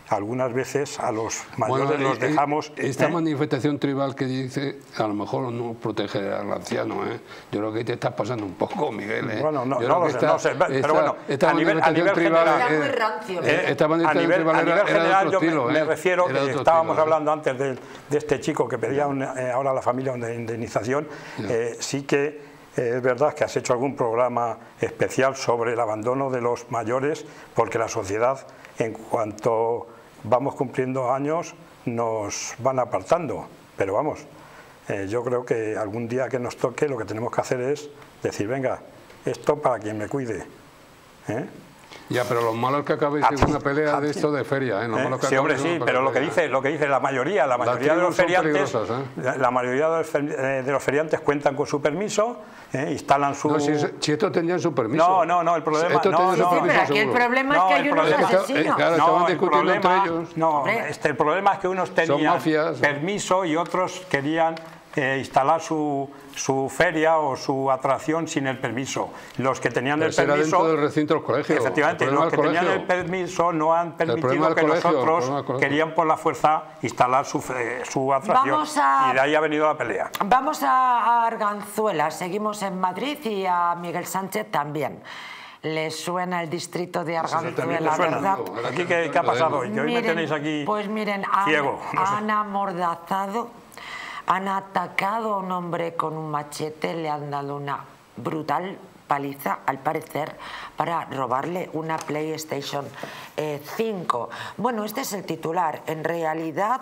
algunas veces a los mayores bueno, los dejamos... Esta ¿eh? manifestación tribal que dice, a lo mejor no protege al anciano, ¿eh? Yo creo que te estás pasando un poco, Miguel. ¿eh? Bueno, no, Yo no, creo lo que sé, esta, no sé, pero esta, bueno, esta a nivel, a nivel tribal, general... eh, muy rancio, eh, esta a manifestación nivel, tribal a era, nivel era de general otro yo estilo, me, me ¿eh? refiero Era de que otro estábamos estilo, ¿eh? hablando antes de, de este chico que pedía una, eh, ahora la familia una indemnización, eh, sí que eh, es verdad que has hecho algún programa especial sobre el abandono de los mayores, porque la sociedad, en cuanto vamos cumpliendo años, nos van apartando, pero vamos, eh, yo creo que algún día que nos toque lo que tenemos que hacer es decir, venga, esto para quien me cuide, ¿eh? Ya, pero lo malo es que acabéis en una pelea de esto de feria, ¿eh? Lo malo es que Sí, hombre, acabéis en sí, una pero lo que pelea. dice, lo que dice la mayoría, la mayoría de los son feriantes, peligrosas, ¿eh? la mayoría de los, fer- eh, de los feriantes cuentan con su permiso, ¿eh? Instalan su... No, si, si estos tenían su permiso. No, no, no, el problema... Estos no, tenían su no, Sí, permiso, pero aquí el seguro. problema No, es que el hay unos problema- Es que, asesinos. eh, claro, estaban el discutiendo entre problema, ellos. no, Hombre. este, el problema es que unos tenían mafias. permiso y otros querían eh, instalar su, su feria o su atracción sin el permiso. Los que tenían Pero el será permiso... dentro del recinto del colegio. Efectivamente, El problema los que del tenían colegio. el permiso no han problema permitido del que colegio, los el problema del otros colegio. querían por la fuerza instalar su, fe- su atracción. Vamos a- Y de ahí ha venido la pelea. Vamos a Arganzuela, seguimos en Madrid y a Miguel Sánchez también. ¿Le suena el distrito de también Arganzuela, le suena, verdad? ¿no? ¿Aquí qué, qué ha pasado hoy? Que hoy me Miren, tenéis aquí pues miren, han, ciego. No sé. han amordazado, han atacado a un hombre con un machete, le han dado una brutal paliza, al parecer, para robarle una PlayStation eh, cinco. Bueno, este es el titular. En realidad,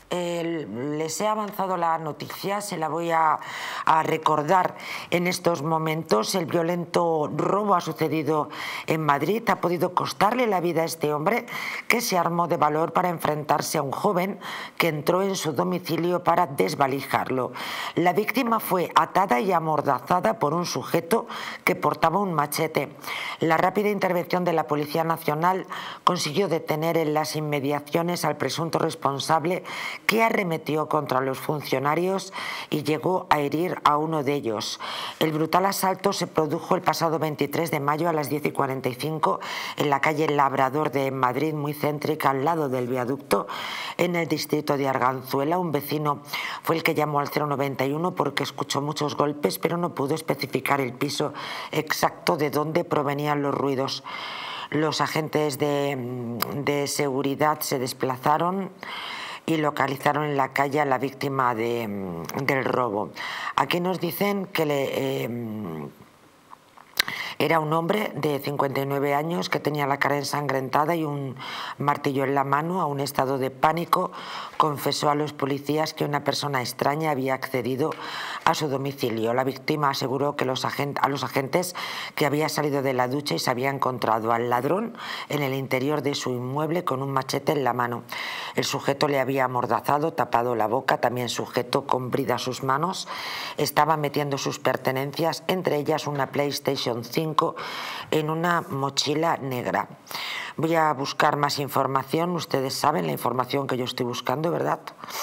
eh, les he avanzado la noticia, se la voy a, a recordar en estos momentos. El violento robo ha sucedido en Madrid, ha podido costarle la vida a este hombre que se armó de valor para enfrentarse a un joven que entró en su domicilio para desvalijarlo. La víctima fue atada y amordazada por un sujeto que portaba un machete. La rápida intervención de la Policía Nacional consiguió detener en las inmediaciones al presunto responsable, que arremetió contra los funcionarios y llegó a herir a uno de ellos. El brutal asalto se produjo el pasado veintitrés de mayo a las diez y cuarenta y cinco en la calle Labrador de Madrid, muy céntrica, al lado del viaducto, en el distrito de Arganzuela. Un vecino fue el que llamó al cero noventa y uno porque escuchó muchos golpes, pero no pudo especificar el piso exacto de dónde provenían los ruidos. Los agentes de, de seguridad se desplazaron y localizaron en la calle a la víctima de, del robo. Aquí nos dicen que le... Eh, Era un hombre de cincuenta y nueve años que tenía la cara ensangrentada y un martillo en la mano. A un estado de pánico, confesó a los policías que una persona extraña había accedido a su domicilio. La víctima aseguró que los agent- a los agentes que había salido de la ducha y se había encontrado al ladrón en el interior de su inmueble con un machete en la mano. El sujeto le había amordazado, tapado la boca, también sujeto con brida sus manos. Estaba metiendo sus pertenencias, entre ellas una PlayStation cinco, en una mochila negra. Voy a buscar más información. Ustedes saben la información que yo estoy buscando, ¿verdad?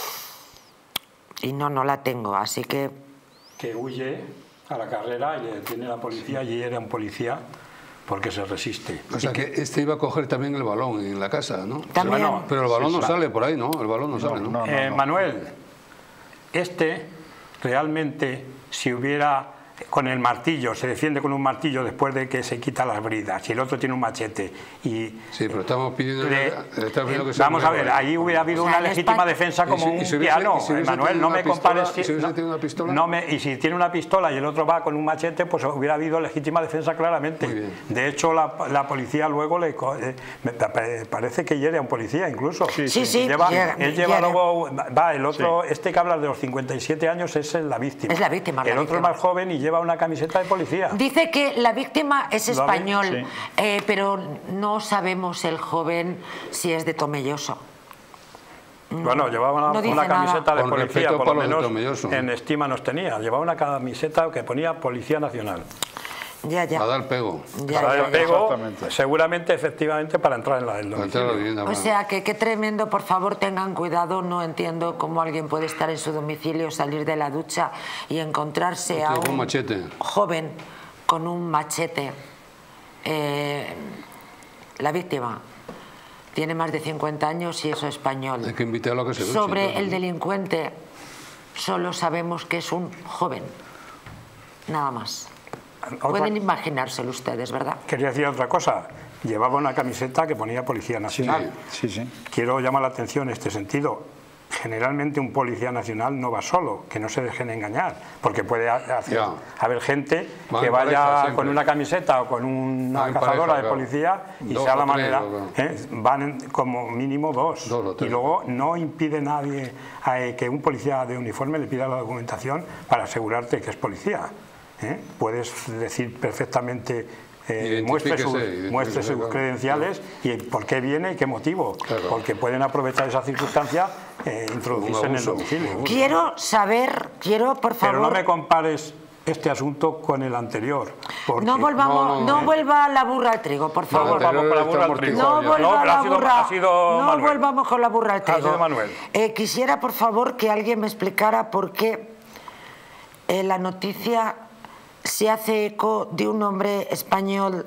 Y no, no la tengo, así que... Que huye a la carrera y le detiene la policía, y era un policía porque se resiste. O sea que este iba a coger también el balón en la casa, ¿no? También. Bueno, Pero el balón sí, no claro. sale por ahí, ¿no? El balón no, sale, ¿no? no. Eh, Manuel, este realmente, si hubiera con el martillo, se defiende con un martillo después de que se quita las bridas, y el otro tiene un machete y... Sí, pero estamos pidiendo, Le- le estamos pidiendo que sea vamos a muy ver, grave. ahí hubiera habido O sea, una en legítima España- defensa como ¿Y si- y un si hubiese- piano. y si hubiese Manuel, tenido no una me pistola- compares... y si hubiese tenido una pistola? no me, y si tiene una pistola y el otro va con un machete, pues hubiera habido legítima defensa claramente. Muy bien. De hecho, la, la policía luego le... co- eh, me pa- parece que hiere a un policía incluso. Sí, sí, Lleva, llega- él lleva hiere. luego... Va, el otro, este que habla de los cincuenta y siete años es la víctima. Es la víctima, la El otro víctima. es más joven y lleva una camiseta de policía. Dice que la víctima es Lo habéis- español, sí. eh, pero no sabemos el joven si es de Tomelloso. Bueno, llevaba una, No dice una camiseta nada. de Con policía, respeto por lo para los de menos Tomelloso. en estima nos tenía. Llevaba una camiseta que ponía Policía Nacional. Ya, ya. A dar pego. Ya, Para ya, el ya. pego, Exactamente. seguramente, efectivamente, para entrar en la del Para entrar a la domicilio. vivienda, O bueno. sea, que qué tremendo, por favor tengan cuidado, no entiendo cómo alguien puede estar en su domicilio, salir de la ducha y encontrarse a Hostia, con un machete. joven con un machete. Eh, la víctima tiene más de cincuenta años y es español. Hay que invitarlo a que se duche. Sobre ¿no? el delincuente, solo sabemos que es un joven. Nada más. Otra... Pueden imaginárselo ustedes, ¿verdad? Quería decir otra cosa. Llevaba una camiseta que ponía Policía Nacional. Sí, sí, sí. Quiero llamar la atención en este sentido. Generalmente un policía nacional no va solo, que no se dejen engañar, porque puede hacer, Ya. haber gente Va que en vaya pareja siempre. con una camiseta o con una Va en cazadora pareja, de claro. policía y Dos sea o la tres, manera, o- ¿eh? Van en- como mínimo dos, Dos o tres. y luego no impide nadie a, que un policía de uniforme le pida la documentación para asegurarte que es policía, ¿eh? Puedes decir perfectamente Eh, muestre sus, Identifíquese, muestre sus claro. credenciales y por qué viene y qué motivo, Claro. porque pueden aprovechar esa circunstancia e introducirse en el abuso. domicilio. Quiero saber, quiero por favor... Pero no me compares este asunto con el anterior. Porque No volvamos, No, no, no, no. vuelva la burra al trigo, por No favor. volvamos con la burra al Está trigo. No amortizado ya. vuelva No, pero la ha sido- burra. ha sido no Manuel. volvamos con la burra al Ha trigo. sido Manuel. Eh, quisiera, por favor, que alguien me explicara por qué eh, la noticia se hace eco de un hombre español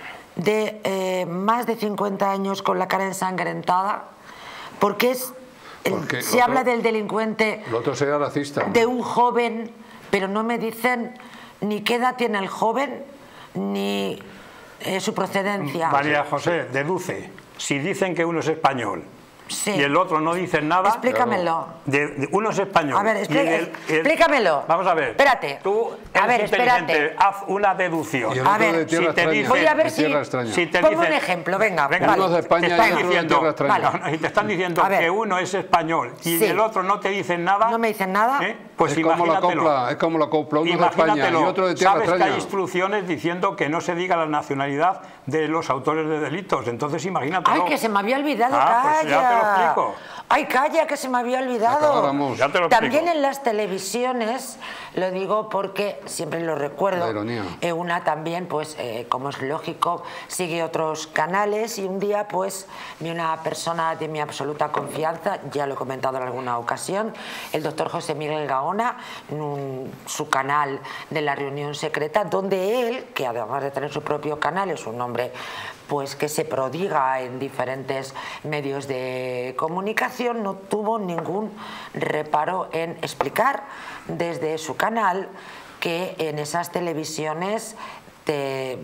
de eh, más de cincuenta años con la cara ensangrentada, porque es el- Porque se lo habla otro- del delincuente Lo otro sería racista. de un joven, pero no me dicen ni qué edad tiene el joven ni eh, su procedencia. María José, deduce, si dicen que uno es español Sí. y el otro no dice nada, Explícamelo. de, de- uno es español. A ver, y explí- el- el- explícamelo. Vamos a ver. Espérate. Tú A eres ver, inteligente, espérate. haz una deducción. Y el A otro ver, de tierra si te extraña. dice- Voy a ver de si... tierra extraña. Si te Pongo dicen- un ejemplo, venga. Venga, vale. uno de España te y están otro de diciendo, tierra extraña. no, no, y te están diciendo A ver. que uno es español y Sí. el otro no te dicen nada. No me dicen nada. ¿eh? Pues es como la imagínatelo. copla, es como la copla, uno de España y Imagínatelo. otro de tierra Sabes que extraña. hay instrucciones diciendo que no se diga la nacionalidad de los autores de delitos. Entonces imagínatelo. Ay, que se me había olvidado, Ah, pues calla. ya te lo explico. Ay, calla, que se me había olvidado. Acabáramos. Ya te lo También explico. en las televisiones, lo digo porque siempre lo recuerdo. La ironía. eh, una también, pues, eh, como es lógico, sigue otros canales y un día, pues, vi una persona de mi absoluta confianza, ya lo he comentado en alguna ocasión, el doctor José Miguel Gaona, en un- su canal de la reunión secreta, donde él, que además de tener su propio canal, es un hombre pues que se prodiga en diferentes medios de comunicación, no tuvo ningún reparo en explicar desde su canal que en esas televisiones te,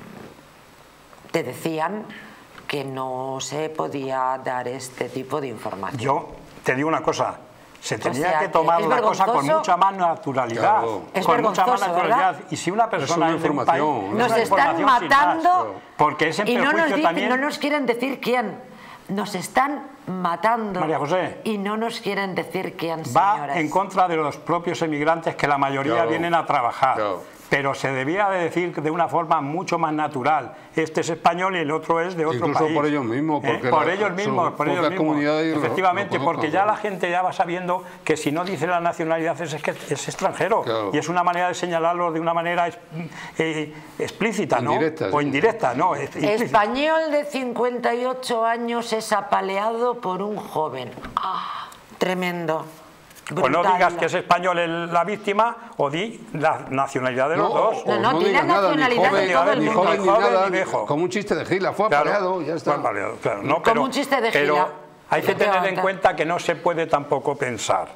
te decían que no se podía dar este tipo de información. Yo te digo una cosa. Se tenía sea, que tomar es la cosa con vergonzoso. mucha más naturalidad. Claro. Es con mucha más vergonzoso, naturalidad. ¿verdad? Y si una persona una es de un información. país, Nos es una están información sin más. matando Porque es en y no nos, perjuicio dicen- también. no nos quieren decir quién. Nos están matando. María José. Y no nos quieren decir quién, Va señoras. en contra de los propios emigrantes que la mayoría Claro. vienen a trabajar. Claro. Pero se debía de decir de una forma mucho más natural. Este es español y el otro es de otro Incluso país. por ellos mismos, ¿Eh? porque Por la- ellos mismos, sus por ellos propias mismos. comunidades lo- Efectivamente, lo porque conozcan, ya claro. la gente ya va sabiendo que si no dice la nacionalidad es, es que es extranjero. Claro. Y es una manera de señalarlo de una manera es- eh, explícita, ¿no? Indirecta, O sí. indirecta, ¿no? Es- implícita. Español de cincuenta y ocho años es apaleado por un joven. Ah, tremendo. O no Brutal. digas que es español el- la víctima, o di la nacionalidad de los No, dos. No, no, o di la digas nada, ni nacionalidad de joven, todo el ni mundo. joven ni Ni joven nada, ni viejo. como un chiste de gila, fue Claro, apaleado, ya está. fue apaleado, claro, no, Como pero, un chiste de pero gila. hay que tener en Efectivamente. cuenta que no se puede tampoco pensar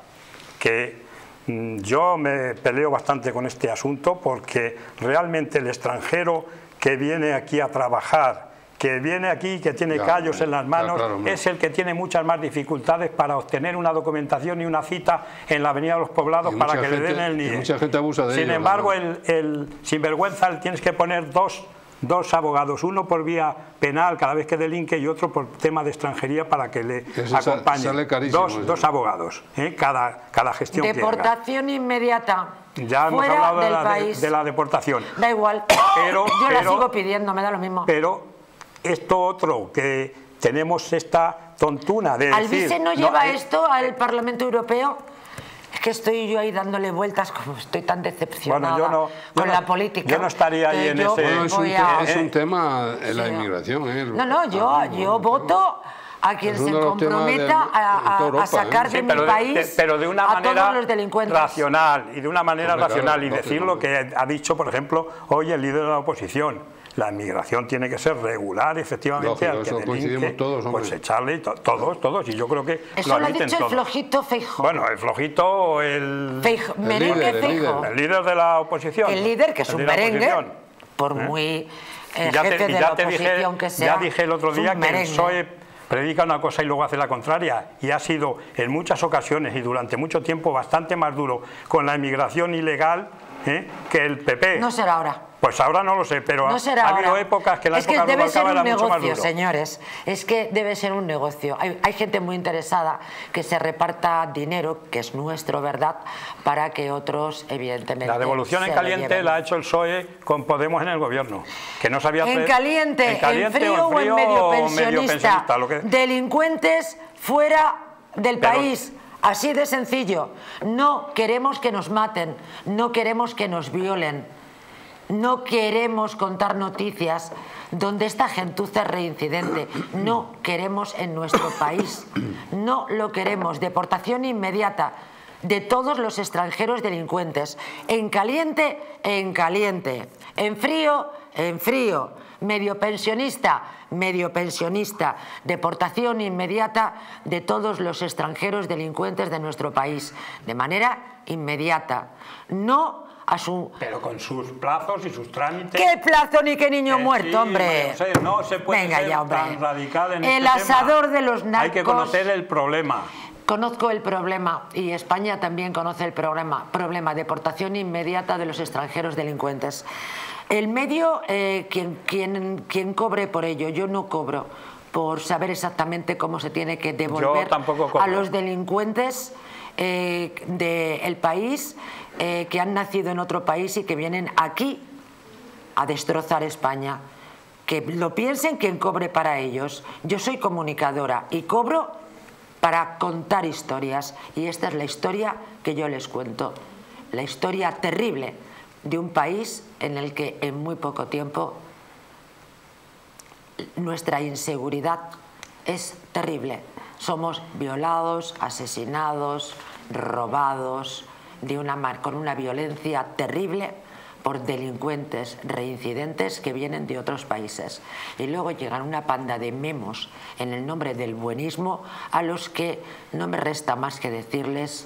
que mm, yo me peleo bastante con este asunto porque realmente el extranjero que viene aquí a trabajar, que viene aquí, que tiene Ya, callos en las ya, manos, claro, hombre. es el que tiene muchas más dificultades para obtener una documentación y una cita en la Avenida de los Poblados Y para mucha que le gente- den el y N I E. mucha gente abusa de Sin ello, embargo, además. el, el sinvergüenza le tienes que poner dos, dos abogados, uno por vía penal cada vez que delinque y otro por tema de extranjería para que le Ese sa- acompañe. sale carísimo dos, ese. dos abogados, ¿eh? cada, cada gestión que haga. Deportación inmediata. Ya hemos Fuera hablado de del la, de- país. de la deportación. Da igual. Pero- Yo la pero- sigo pidiendo, me da lo mismo. Pero esto otro, que tenemos esta tontuna de decir... ¿Alvise no lleva eh, esto al Parlamento Europeo? Es que estoy yo ahí dándole vueltas, como estoy tan decepcionada Bueno, yo no- yo con no- la política. yo no estaría ahí que en yo ese- Bueno, es un, voy te- a- es un tema en la Sí. inmigración. ¿eh? No, no, yo, yo voto a quien Es se uno de los temas comprometa de- a, de toda a- a Europa, sacar ¿eh? de Sí, mi pero, de, país de- pero de una a manera todos los delincuentes. racional y de una manera Hombre, racional claro, y decir lógico. lo que ha dicho, por ejemplo, hoy el líder de la oposición. la inmigración tiene que ser regular, efectivamente. Lógico, al que coincidimos delinque, todos, hombre. pues echarle, to todos, todos, y yo creo que eso lo lo ha admiten dicho todos. el flojito Feijóo. Bueno, el flojito, el... Feijóo, el merengue líder, el Feijóo. líder. El líder de la oposición. El líder, que es El un de la merengue, oposición. por ¿Eh? muy eh, Y ya jefe te, y de ya la te oposición dije, que sea. ya dije el otro es un día que el merengue. P S O E predica una cosa y luego hace la contraria, y ha sido en muchas ocasiones y durante mucho tiempo bastante más duro con la inmigración ilegal, ¿eh?, que el P P. No será ahora. Pues ahora no lo sé, pero No ha, será ha habido ahora. épocas que la es que época debe ser Rubalcaba un era mucho más negocio, duro. señores. Es que debe ser un negocio. Hay, hay gente muy interesada que se reparta dinero, que es nuestro, ¿verdad?, para que otros, evidentemente, La devolución se en lo caliente lleven. la ha hecho el P S O E con Podemos en el gobierno, que no sabía En hacer- caliente, en caliente en frío o en frío medio o pensionista. pensionista, lo que- Delincuentes fuera del Pero- país. Así de sencillo. No queremos que nos maten, no queremos que nos violen, no queremos contar noticias donde esta gentuza es reincidente. No queremos en nuestro país. No lo queremos. Deportación inmediata de todos los extranjeros delincuentes. En caliente, en caliente. En frío, en frío. Medio pensionista, medio pensionista. Deportación inmediata de todos los extranjeros delincuentes de nuestro país. De manera inmediata. No a su... Pero con sus plazos y sus trámites. ¿Qué plazo ni qué niño Eh, muerto, sí, hombre? María José, no se puede Venga ser ya, hombre. tan radical en El este asador tema. de los narcos. Hay que conocer el problema. Conozco el problema y España también conoce el problema. Problema, deportación inmediata de los extranjeros delincuentes. El medio, eh, quien, quien, quien cobre por ello, yo no cobro por saber exactamente cómo se tiene que devolver Yo tampoco cobro. a los delincuentes eh, del país eh, que han nacido en otro país y que vienen aquí a destrozar España. Que lo piensen quien cobre para ellos. Yo soy comunicadora y cobro para contar historias, y esta es la historia que yo les cuento, la historia terrible de un país en el que en muy poco tiempo nuestra inseguridad es terrible. Somos violados, asesinados, robados de una mar- con una violencia terrible por delincuentes reincidentes que vienen de otros países. Y luego llegan una panda de memos en el nombre del buenismo a los que no me resta más que decirles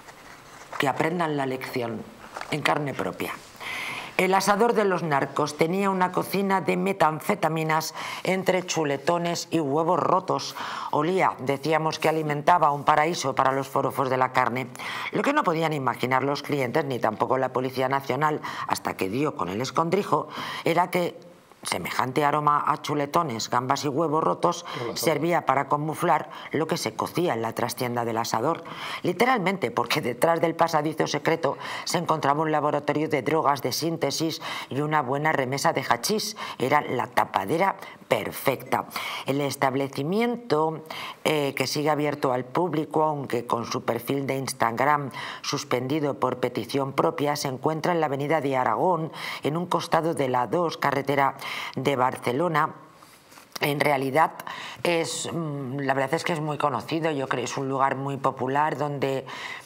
que aprendan la lección en carne propia. El asador de los narcos tenía una cocina de metanfetaminas entre chuletones y huevos rotos. Olía, decíamos que alimentaba un paraíso para los forofos de la carne. Lo que no podían imaginar los clientes, ni tampoco la Policía Nacional, hasta que dio con el escondrijo, era que semejante aroma a chuletones, gambas y huevos rotos servía para camuflar lo que se cocía en la trastienda del asador. Literalmente, porque detrás del pasadizo secreto se encontraba un laboratorio de drogas de síntesis y una buena remesa de hachís. Era la tapadera perfecta. El establecimiento, eh, que sigue abierto al público, aunque con su perfil de Instagram suspendido por petición propia, se encuentra en la avenida de Aragón, en un costado de la dos, carretera de Barcelona. En realidad es, la verdad es que es muy conocido, yo creo, es un lugar muy popular donde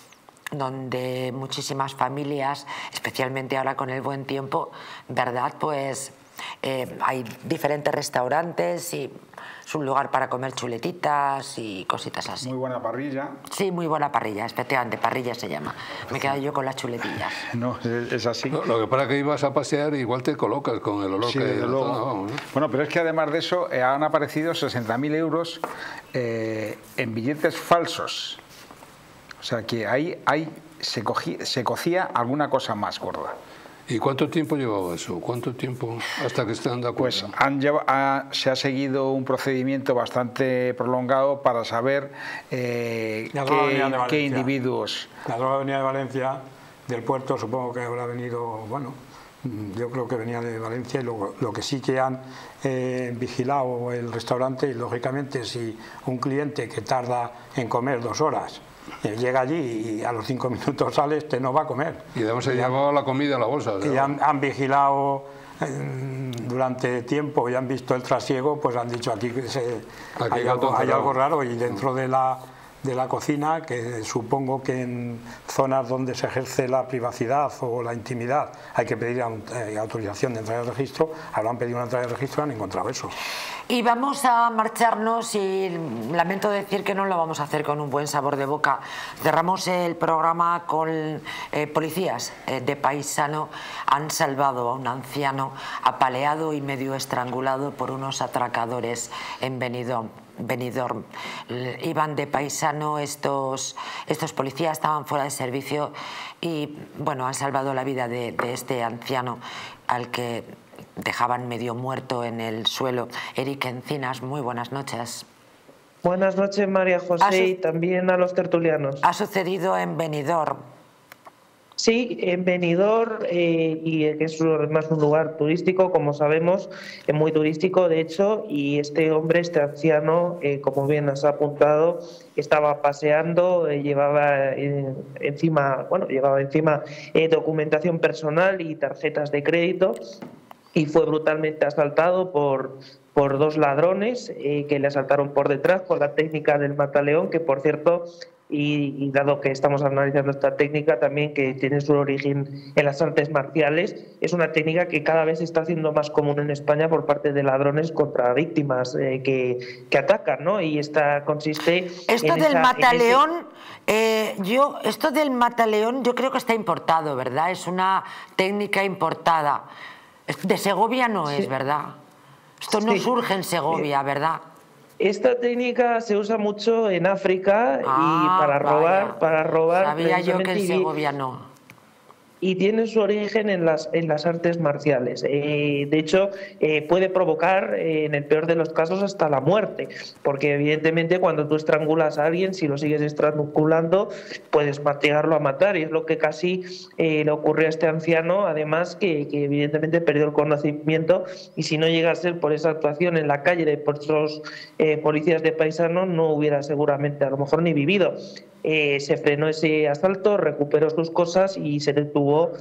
donde muchísimas familias, especialmente ahora con el buen tiempo, ¿verdad? Pues eh, hay diferentes restaurantes y es un lugar para comer chuletitas y cositas así. Muy buena parrilla. Sí, muy buena parrilla, efectivamente, parrilla se llama. Me he quedado yo con las chuletillas. No, es, es así. No, lo que pasa es que ibas a pasear igual te colocas con el olor Sí, que hay desde en la luego. zona, vamos, ¿no? Bueno, pero es que además de eso eh, han aparecido sesenta mil euros eh, en billetes falsos. O sea que ahí, ahí se, cogí, se cocía alguna cosa más gorda. ¿Y cuánto tiempo llevaba eso? ¿Cuánto tiempo hasta que estén de acuerdo? Pues han lleva, ha, se ha seguido un procedimiento bastante prolongado para saber eh, La droga venía de qué, Valencia. qué individuos. La droga venía de Valencia, del puerto, supongo que habrá venido, bueno, yo creo que venía de Valencia, y luego lo que sí que han eh, vigilado el restaurante, y lógicamente si un cliente que tarda en comer dos horas eh, llega allí y a los cinco minutos sale, este no va a comer. Y además se llevaba la comida a la bolsa. Y han, han vigilado eh, durante tiempo y han visto el trasiego, pues han dicho aquí que se, Aquí hay, gato algo, hay encerrado. algo raro, y dentro de la de la cocina, que supongo que en zonas donde se ejerce la privacidad o la intimidad hay que pedir eh, autorización de entrar al registro, habrán pedido una entrada de registro y han encontrado eso. Y vamos a marcharnos y lamento decir que no lo vamos a hacer con un buen sabor de boca. Cerramos el programa con eh, policías eh, de Paisano. Han salvado a un anciano apaleado y medio estrangulado por unos atracadores en Benidorm. Benidorm. Iban de Paisano, estos, estos policías estaban fuera de servicio y bueno, han salvado la vida de, de este anciano al que dejaban medio muerto en el suelo. Eric Encinas, muy buenas noches. Buenas noches, María José, y también a los tertulianos. Ha sucedido en Benidorm. Sí, en Benidorm, eh, y que es además un lugar turístico, como sabemos, es muy turístico, de hecho, y este hombre, este anciano, eh, como bien has apuntado, estaba paseando, eh, llevaba eh, encima, bueno, llevaba encima eh, documentación personal y tarjetas de crédito, y fue brutalmente asaltado por, por dos ladrones eh, que le asaltaron por detrás con la técnica del mataleón, que por cierto, y, y dado que estamos analizando esta técnica también, que tiene su origen en las artes marciales, es una técnica que cada vez se está haciendo más común en España por parte de ladrones contra víctimas eh, que, que atacan, ¿no? Y esta consiste esto en del esa, mataleón, ese... eh, yo esto del mataleón yo creo que está importado, ¿verdad? Es una técnica importada. De Segovia no es, sí. ¿Verdad? Esto no sí. surge en Segovia, ¿verdad? Esta técnica se usa mucho en África ah, y para robar, vaya. para robar. Sabía yo que en Segovia no. Y tiene su origen en las, en las artes marciales. Eh, de hecho, eh, puede provocar, eh, en el peor de los casos, hasta la muerte, porque evidentemente cuando tú estrangulas a alguien, si lo sigues estrangulando, puedes martillarlo a matar, y es lo que casi eh, le ocurrió a este anciano, además que, que evidentemente perdió el conocimiento, y si no llega a ser por esa actuación en la calle de otros eh, policías de Paisano, no hubiera seguramente a lo mejor ni vivido. Eh, se frenó ese asalto, recuperó sus cosas y se detuvo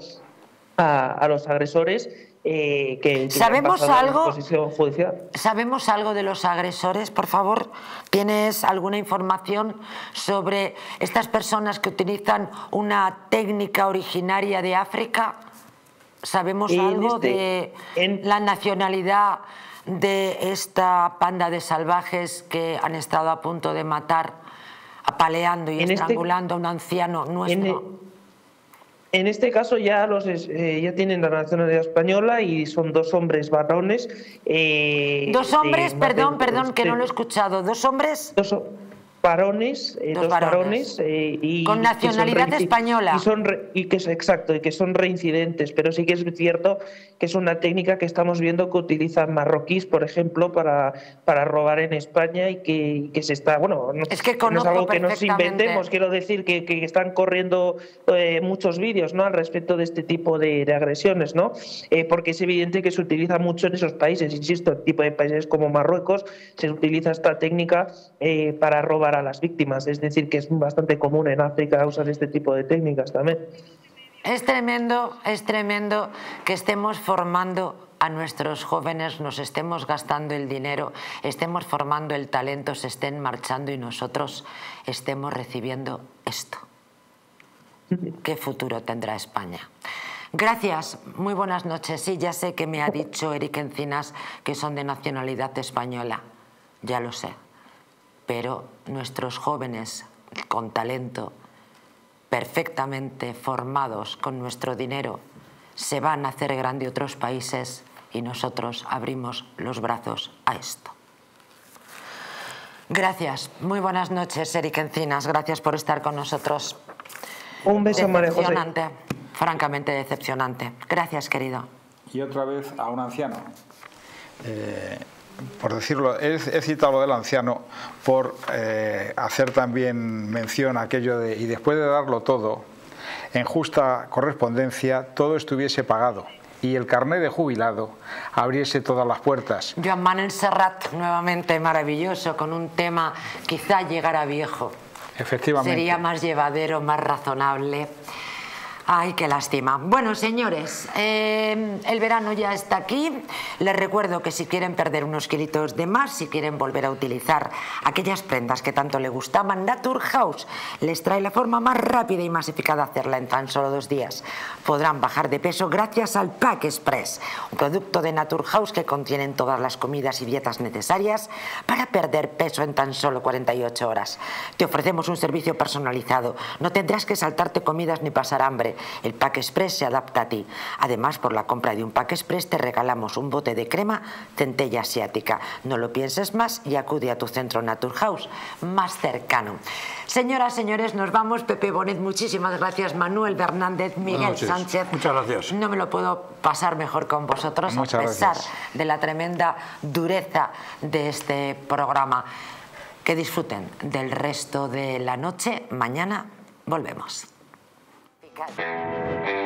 a, a los agresores eh, que, que ¿Sabemos algo? Posición judicial. ¿Sabemos algo de los agresores, por favor? ¿Tienes alguna información sobre estas personas que utilizan una técnica originaria de África? ¿Sabemos en algo este, de en... la nacionalidad de esta panda de salvajes que han estado a punto de matar, apaleando y en estrangulando este, a un anciano nuestro? En, en este caso ya los eh, ya tienen la nacionalidad española y son dos hombres varones. Eh, dos hombres, de, perdón, de, perdón, de, que no lo he escuchado. ¿Dos hombres? Dos varones, eh, dos, dos varones, eh, y con nacionalidad española y son re, y que es exacto y que son reincidentes, pero sí que es cierto que es una técnica que estamos viendo que utilizan marroquíes, por ejemplo, para para robar en España y que, y que se está, bueno, no es, que no es algo que nos inventemos, quiero decir que, que están corriendo eh, muchos vídeos, ¿no?, al respecto de este tipo de, de agresiones, ¿no? Eh, porque es evidente que se utiliza mucho en esos países, insisto, en tipo de países como Marruecos se utiliza esta técnica eh, para robar a las víctimas, es decir, que es bastante común en África usar este tipo de técnicas también. Es tremendo, es tremendo que estemos formando a nuestros jóvenes, nos estemos gastando el dinero, estemos formando el talento, se estén marchando y nosotros estemos recibiendo esto. ¿Qué futuro tendrá España? Gracias, muy buenas noches. Sí, ya sé que me ha dicho Eric Encinas que son de nacionalidad española, ya lo sé. Pero nuestros jóvenes con talento, perfectamente formados con nuestro dinero, se van a hacer grande otros países y nosotros abrimos los brazos a esto. Gracias, muy buenas noches, Eric Encinas, gracias por estar con nosotros. Un beso, María José. Decepcionante, francamente decepcionante. Gracias, querido. Y otra vez a un anciano. Eh... Por decirlo, he, he citado lo del anciano por eh, hacer también mención a aquello de, y después de darlo todo, en justa correspondencia, todo estuviese pagado y el carné de jubilado abriese todas las puertas. Joan Manuel Serrat, nuevamente maravilloso, con un tema quizá llegara viejo. Efectivamente. Sería más llevadero, más razonable. Ay, qué lástima. Bueno, señores, eh, el verano ya está aquí. Les recuerdo que si quieren perder unos kilitos de más, si quieren volver a utilizar aquellas prendas que tanto les gustaban, Naturhaus les trae la forma más rápida y más eficaz de hacerla en tan solo dos días. Podrán bajar de peso gracias al Pack Express, un producto de Naturhaus que contiene todas las comidas y dietas necesarias para perder peso en tan solo cuarenta y ocho horas. Te ofrecemos un servicio personalizado. No tendrás que saltarte comidas ni pasar hambre. El Pack Express se adapta a ti. Además, por la compra de un Pack Express te regalamos un bote de crema centella asiática. No lo pienses más y acude a tu centro Naturhaus más cercano. Señoras, señores, nos vamos. Pepe Bonet, muchísimas gracias. Manuel Fernández, Miguel Sánchez. Muchas gracias. No me lo puedo pasar mejor con vosotros, Muchas a pesar gracias. de la tremenda dureza de este programa. Que disfruten del resto de la noche. Mañana volvemos. Thank you.